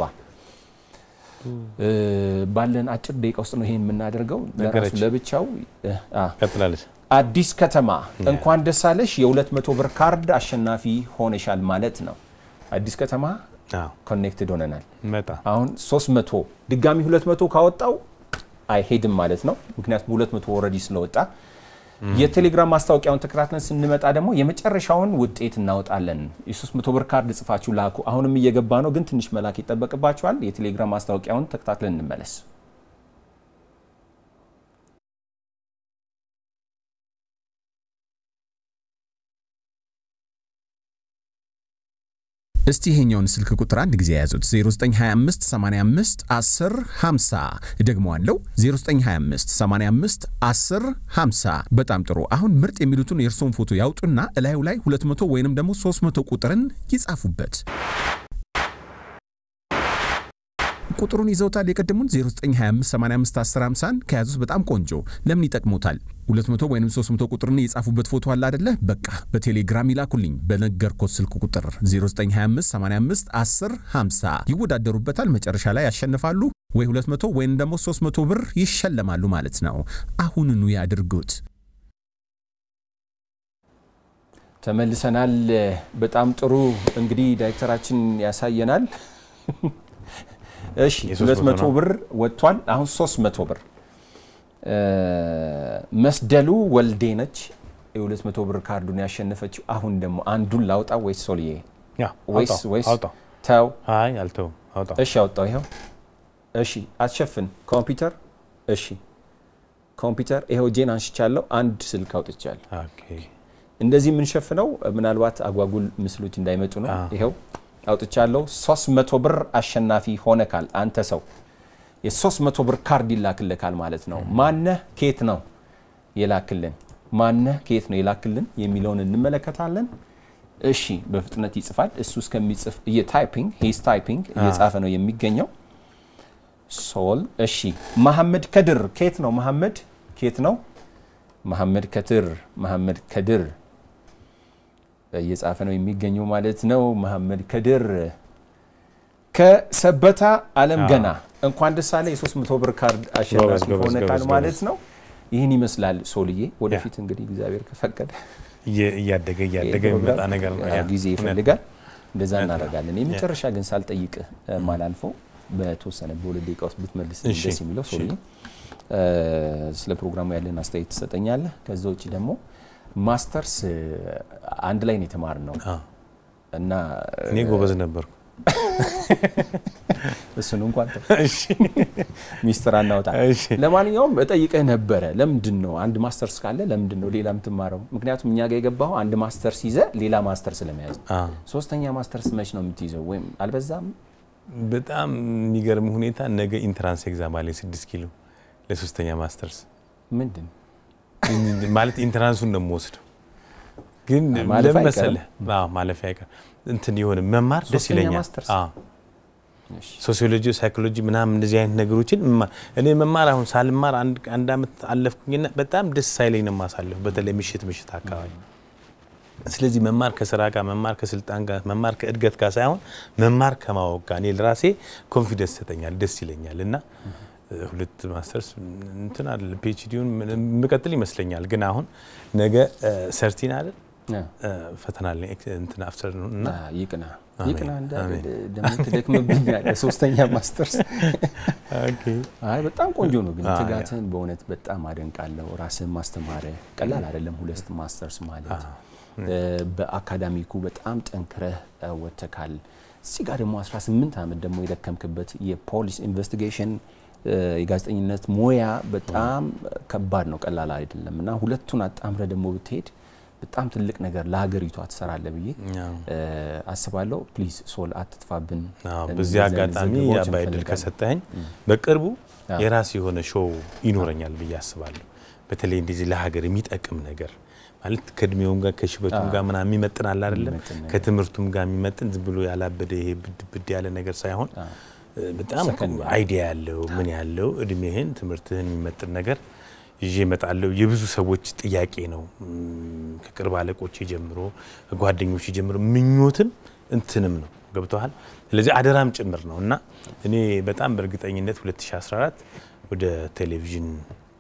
ባለን አጭር ደቂቃ ውስጥ ነው ይሄን የምናደርገው ለራሱ ለብቻው አዎ ቀጥላለች አዲስ ከተማ እንኳን ደስ አለሽ የሁለት መቶ ብር ካርድ አሸናፊ ሆነሻል ማለት ነው አዲስ ከተማ አዎ ኮኔክትድ ሆነናል መጣ አሁን ሶስት መቶ ድጋሚ ሁለት መቶ ካወጣው አይሄድም ማለት ነው ምክንያቱም ሁለት መቶ ኦሬዲ ስለወጣ የቴሌግራም ማስታወቂያውን ተከታትለን ስንመጣ ደግሞ የመጨረሻውን ውጤት እናወጣለን የ300 ብር ካርድ ጽፋችሁ ላኩ አሁንም እየገባ ነው ግን ትንሽ መላክ ይተበቅባችኋል የቴሌግራም ማስታወቂያውን ተከታትለን እንመለስ እስቲ ይሄኛውን ስልክ ቁጥር አንድ ጊዜ ያዙት ዜሮ ዘጠኝ ሃያ አምስት ሰማንያ አምስት አስር ሃምሳ ደግሞአለው ዜሮ ዘጠኝ ሃያ አምስት ሰማንያ አምስት አስር ሃምሳ በጣም ጥሩ አሁን ምርጥ የሚሉትን የርሶን ፎቶ ያውጡና እላዩ ላይ ሁለት መቶ ወይንም ደግሞ ሶስት መቶ ቁጥርን ይጻፉበት ቁጥሩን ይዘውታል የቀደሙን ዜሮ ዘጠኝ ሃያ አምስት ሰማንያ አምስት አስር ሃምሳ ከያዙት በጣም ቆንጆ ለምን ይጠቅሙታል ሁለት መቶ ወይንም ሶስት መቶ ቁጥርን የጻፉበት ፎቶ አለ አይደለ በቃ በቴሌግራም ይላኩልኝ በነገርኩት ስልክ ቁጥር ዜሮ ዘጠኝ ሃያ አምስት ሰማንያ አምስት አስር ሃምሳ ይወዳደሩበታል መጨረሻ ላይ ያሸንፋሉ ወይ ሁለት መቶ ወይም ደግሞ ሶስት መቶ ብር ይሸለማሉ ማለት ነው። አሁንኑ ያድርጉት። ተመልሰናል። በጣም ጥሩ እንግዲህ ዳይሬክተራችን ያሳየናል። እሺ ሁለት መቶ ብር ወጥቷል። አሁን ሶስት መቶ ብር መስደሉ ወልዴ ነች የ200 መቶ ብር ካርዱን ያሸነፈችው። አሁን ደግሞ አንዱን ላውጣ ወይስ ሶልዬ? ያ ወይስ ወይስ ታው? አይ አልተው አውጣ። እሺ አውጣው ይሄው። እሺ አትሸፍን ኮምፒውተር። እሺ ኮምፒውተር ይሄው ጄን አንሽቻለሁ። አንድ ስልክ አውጥቻለሁ። ኦኬ እንደዚህ ምን ሸፍነው ምናልባት አጓጉል ምስሎች እንዳይመጡ ነው። ይሄው አውጥቻለሁ። ሶስት መቶ ብር አሸናፊ ሆነካል አንተ ሰው። የ300 ብር ካርድ ይላክልካል ማለት ነው። ማነህ ከየት ነው የላክልን? ማነህ ከየት ነው የላክልን የሚለውን እንመለከታለን። እሺ በፍጥነት ይጽፋል። እሱ እስከሚጽፍ እየታይፒንግ ሂስ ታይፒንግ እየጻፈ ነው የሚገኘው። ሶል እሺ መሐመድ ከድር ከየት ነው? መሐመድ ከየት ነው? መሐመድ ከድር መሐመድ ከድር እየጻፈ ነው የሚገኘው ማለት ነው። መሐመድ ከድር ከሰበታ ዓለም ገና እንኳን ደስ አለ። የ300 ብር ካርድ አሸናፊ ሆነካል ማለት ነው። ይህን ይመስላል ሶልዬ። ወደፊት እንግዲህ እግዚአብሔር ከፈቀደ እያደገ እያደገ የሚመጣ ነገር ነው። ያ ጊዜ ይፈልጋል። እንደዛ እናደርጋለን። የመጨረሻ ግን ሳልጠይቅህ ማላልፈው በተወሰነ በሁለት ደቂቃ ውስጥ ብትመልስ ደስ የሚለው ሶልዬ፣ ስለ ፕሮግራሙ ያለን አስተያየት ትሰጠኛለህ። ከዛ ውጪ ደግሞ ማስተርስ አንድ ላይ ነው የተማርነው እና እኔ ጎበዝ ነበርኩ። እሱን እንኳን እሺ ሚስተር አናውጣ። ለማንኛውም እጠይቀህ ነበረ ለምንድን ነው አንድ ማስተርስ ካለ ለምንድን ነው ሌላም ትማረው? ምክንያቱም እኛ ጋር የገባው አንድ ማስተርስ ይዘ ሌላ ማስተርስ ለመያዝ ሶስተኛ ማስተርስ መች ነው የምትይዘው? ወይም አልበዛም? በጣም የሚገርም ሁኔታ ነገ ኢንትራንስ ኤግዛም አለ ስድስት ኪሎ ለሶስተኛ ማስተርስ። ምንድን ማለት ኢንትራንሱን ነው የምወስደው ግን ለምሳሌ አዎ ማለፍ አይቀር እንትን ይሆነ መማር ደስ ይለኛል። አዎ ሶሲዮሎጂ ሳይኮሎጂ ምናምን እንደዚህ አይነት ነገሮችን እኔ መማር አሁን ሳልማር አንድ አንድ አመት አለፍኩኝና በጣም ደስ ሳይለኝ ነው ማሳለፍ በተለይ ምሽት ምሽት አካባቢ። ስለዚህ መማር ከስራ ጋር መማር ከስልጣን ጋር መማር ከእድገት ጋር ሳይሆን መማር ከማወቅ ጋር እኔ ለራሴ ኮንፊደንስ ሰጠኛል ደስ ይለኛልና ሁለት ማስተርስ እንትን አይደል ፒኤችዲውን ምቀጥል ይመስለኛል። ግን አሁን ነገ ሰርቲን አይደል ፈተና ላይ እንትን አፍተር ነው እና ይቅና ይቅና እንደ ደም ተደክመብኛል ሶስተኛ ማስተርስ። ኦኬ አይ በጣም ቆንጆ ነው ግን ትጋትን በእውነት በጣም አደንቃለሁ። ራስን ማስተማር ቀላል አይደለም። ሁለት ማስተርስ ማለት በአካዳሚኩ በጣም ጠንክረህ ወተካል። እዚህ ጋር ደግሞ አስራ ስምንት አመት ደግሞ የደከምክበት የፖሊስ ኢንቨስቲጌሽን የጋዜጠኝነት ሙያ በጣም ከባድ ነው፣ ቀላል አይደለምና ሁለቱን አጣምረ ደግሞ ብትሄድ በጣም ትልቅ ነገር ለሀገሪቱ አትሰራለ ብዬ አስባለሁ። ፕሊዝ ሶል አትጥፋብን። በዚህ አጋጣሚ ያባይድል ከሰጠኝ በቅርቡ የራስ የሆነ ሾው ይኖረኛል ብዬ አስባለሁ። በተለይ እንደዚህ ለሀገር የሚጠቅም ነገር ማለት ከድሜውም ጋር ከሽበቱም ጋር ምናምን የሚመጥናል አይደለም ከትምርቱም ጋር የሚመጥን ዝም ብሎ ያላበደ ይሄ ብድ ብድ ያለ ነገር ሳይሆን በጣም አይዲያ ያለው ምን ያለው እድሜህን ትምርትህን የሚመጥን ነገር ይዤ እመጣለሁ። የብዙ ሰዎች ጥያቄ ነው ከቅርብ አለቆች ጀምሮ ጓደኞች ጀምሮ ምኞትም እንትንም ነው ገብቷል። ስለዚህ አደራም ጭምር ነውና እኔ በጣም በእርግጠኝነት ሁለት ሺህ አስራ አራት ወደ ቴሌቪዥን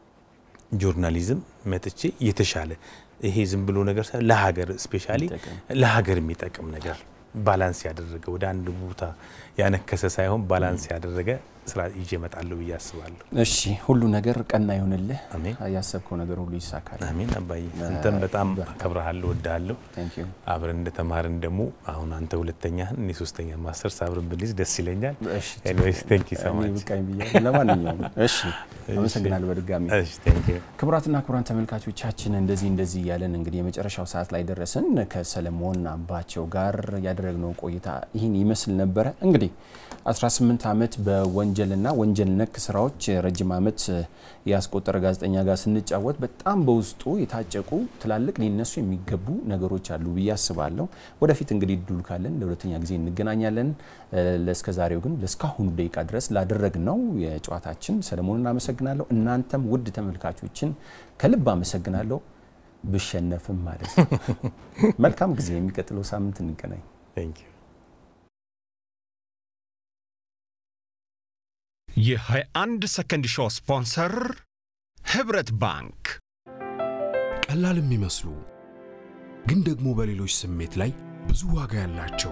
ጆርናሊዝም መጥቼ የተሻለ ይሄ ዝም ብሎ ነገር ሳይሆን ለሀገር ስፔሻሊ ለሀገር የሚጠቅም ነገር ባላንስ ያደረገ ወደ አንድ ቦታ ያነከሰ ሳይሆን ባላንስ ያደረገ ስራ ይዤ እመጣለሁ ብዬ አስባለሁ። እሺ ሁሉ ነገር ቀና ይሁንልህ። ያሰብከው ነገር ሁሉ ይሳካል። አሜን። አባዬ አንተም በጣም አከብራለሁ ወዳለሁ። አብረን እንደተማርን ደግሞ አሁን አንተ ሁለተኛህን እኔ ሶስተኛ ማስተርስ አብረን ብንይዝ ደስ ይለኛል። ኤኒዌይስ ቴንክ ዩ ሶ ማች። ለማንኛውም እሺ አመሰግናለሁ በድጋሚ። እሺ ቴንክ ዩ። ክቡራትና ክቡራን ተመልካቾቻችን እንደዚህ እንደዚህ ያለን እንግዲህ የመጨረሻው ሰዓት ላይ ደረስን። ከሰለሞን አምባቸው ጋር ያደረግነው ቆይታ ይህን ይመስል ነበር። እንግዲህ አስራ ስምንት አመት በወንጀልና ወንጀል ነክ ስራዎች ረጅም አመት ያስቆጠረ ጋዜጠኛ ጋር ስንጫወት በጣም በውስጡ የታጨቁ ትላልቅ ሊነሱ የሚገቡ ነገሮች አሉ ብዬ አስባለሁ። ወደፊት እንግዲህ ዱል ካለን ለሁለተኛ ጊዜ እንገናኛለን። ለስከዛሬው ግን ለስካሁኑ ደቂቃ ድረስ ላደረግነው የጨዋታችን ሰለሞንን አመሰግናለሁ። እናንተም ውድ ተመልካቾችን ከልብ አመሰግናለሁ። ብሸነፍም ማለት ነው። መልካም ጊዜ። የሚቀጥለው ሳምንት እንገናኝ። Thank you. የሃያ አንድ ሰከንድ ሾው ስፖንሰር ህብረት ባንክ። ቀላል የሚመስሉ ግን ደግሞ በሌሎች ስሜት ላይ ብዙ ዋጋ ያላቸው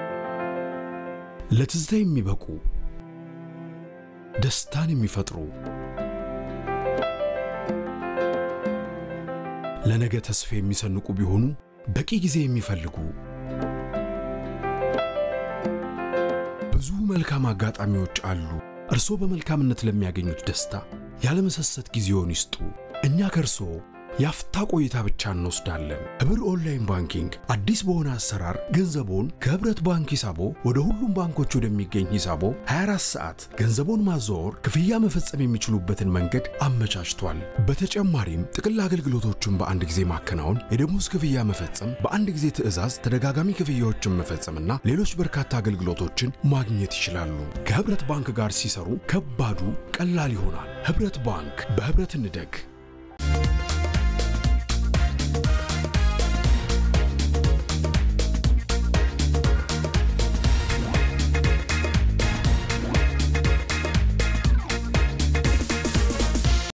ለትዝታ የሚበቁ ደስታን የሚፈጥሩ ለነገ ተስፋ የሚሰንቁ ቢሆኑ በቂ ጊዜ የሚፈልጉ ብዙ መልካም አጋጣሚዎች አሉ። እርሶ በመልካምነት ለሚያገኙት ደስታ ያለመሰሰት ጊዜውን ይስጡ። እኛ ከርሶ ያፍታ ቆይታ ብቻ እንወስዳለን። ህብር ኦንላይን ባንኪንግ አዲስ በሆነ አሰራር ገንዘቦን ከህብረት ባንክ ሂሳቦ ወደ ሁሉም ባንኮች ወደሚገኝ ሂሳቦ ሃያ አራት ሰዓት ገንዘቦን ማዘዋወር፣ ክፍያ መፈጸም የሚችሉበትን መንገድ አመቻችቷል። በተጨማሪም ጥቅል አገልግሎቶችን በአንድ ጊዜ ማከናወን፣ የደሞዝ ክፍያ መፈጸም፣ በአንድ ጊዜ ትዕዛዝ ተደጋጋሚ ክፍያዎችን መፈጸምና ሌሎች በርካታ አገልግሎቶችን ማግኘት ይችላሉ። ከህብረት ባንክ ጋር ሲሰሩ ከባዱ ቀላል ይሆናል። ህብረት ባንክ፣ በህብረት እንደግ።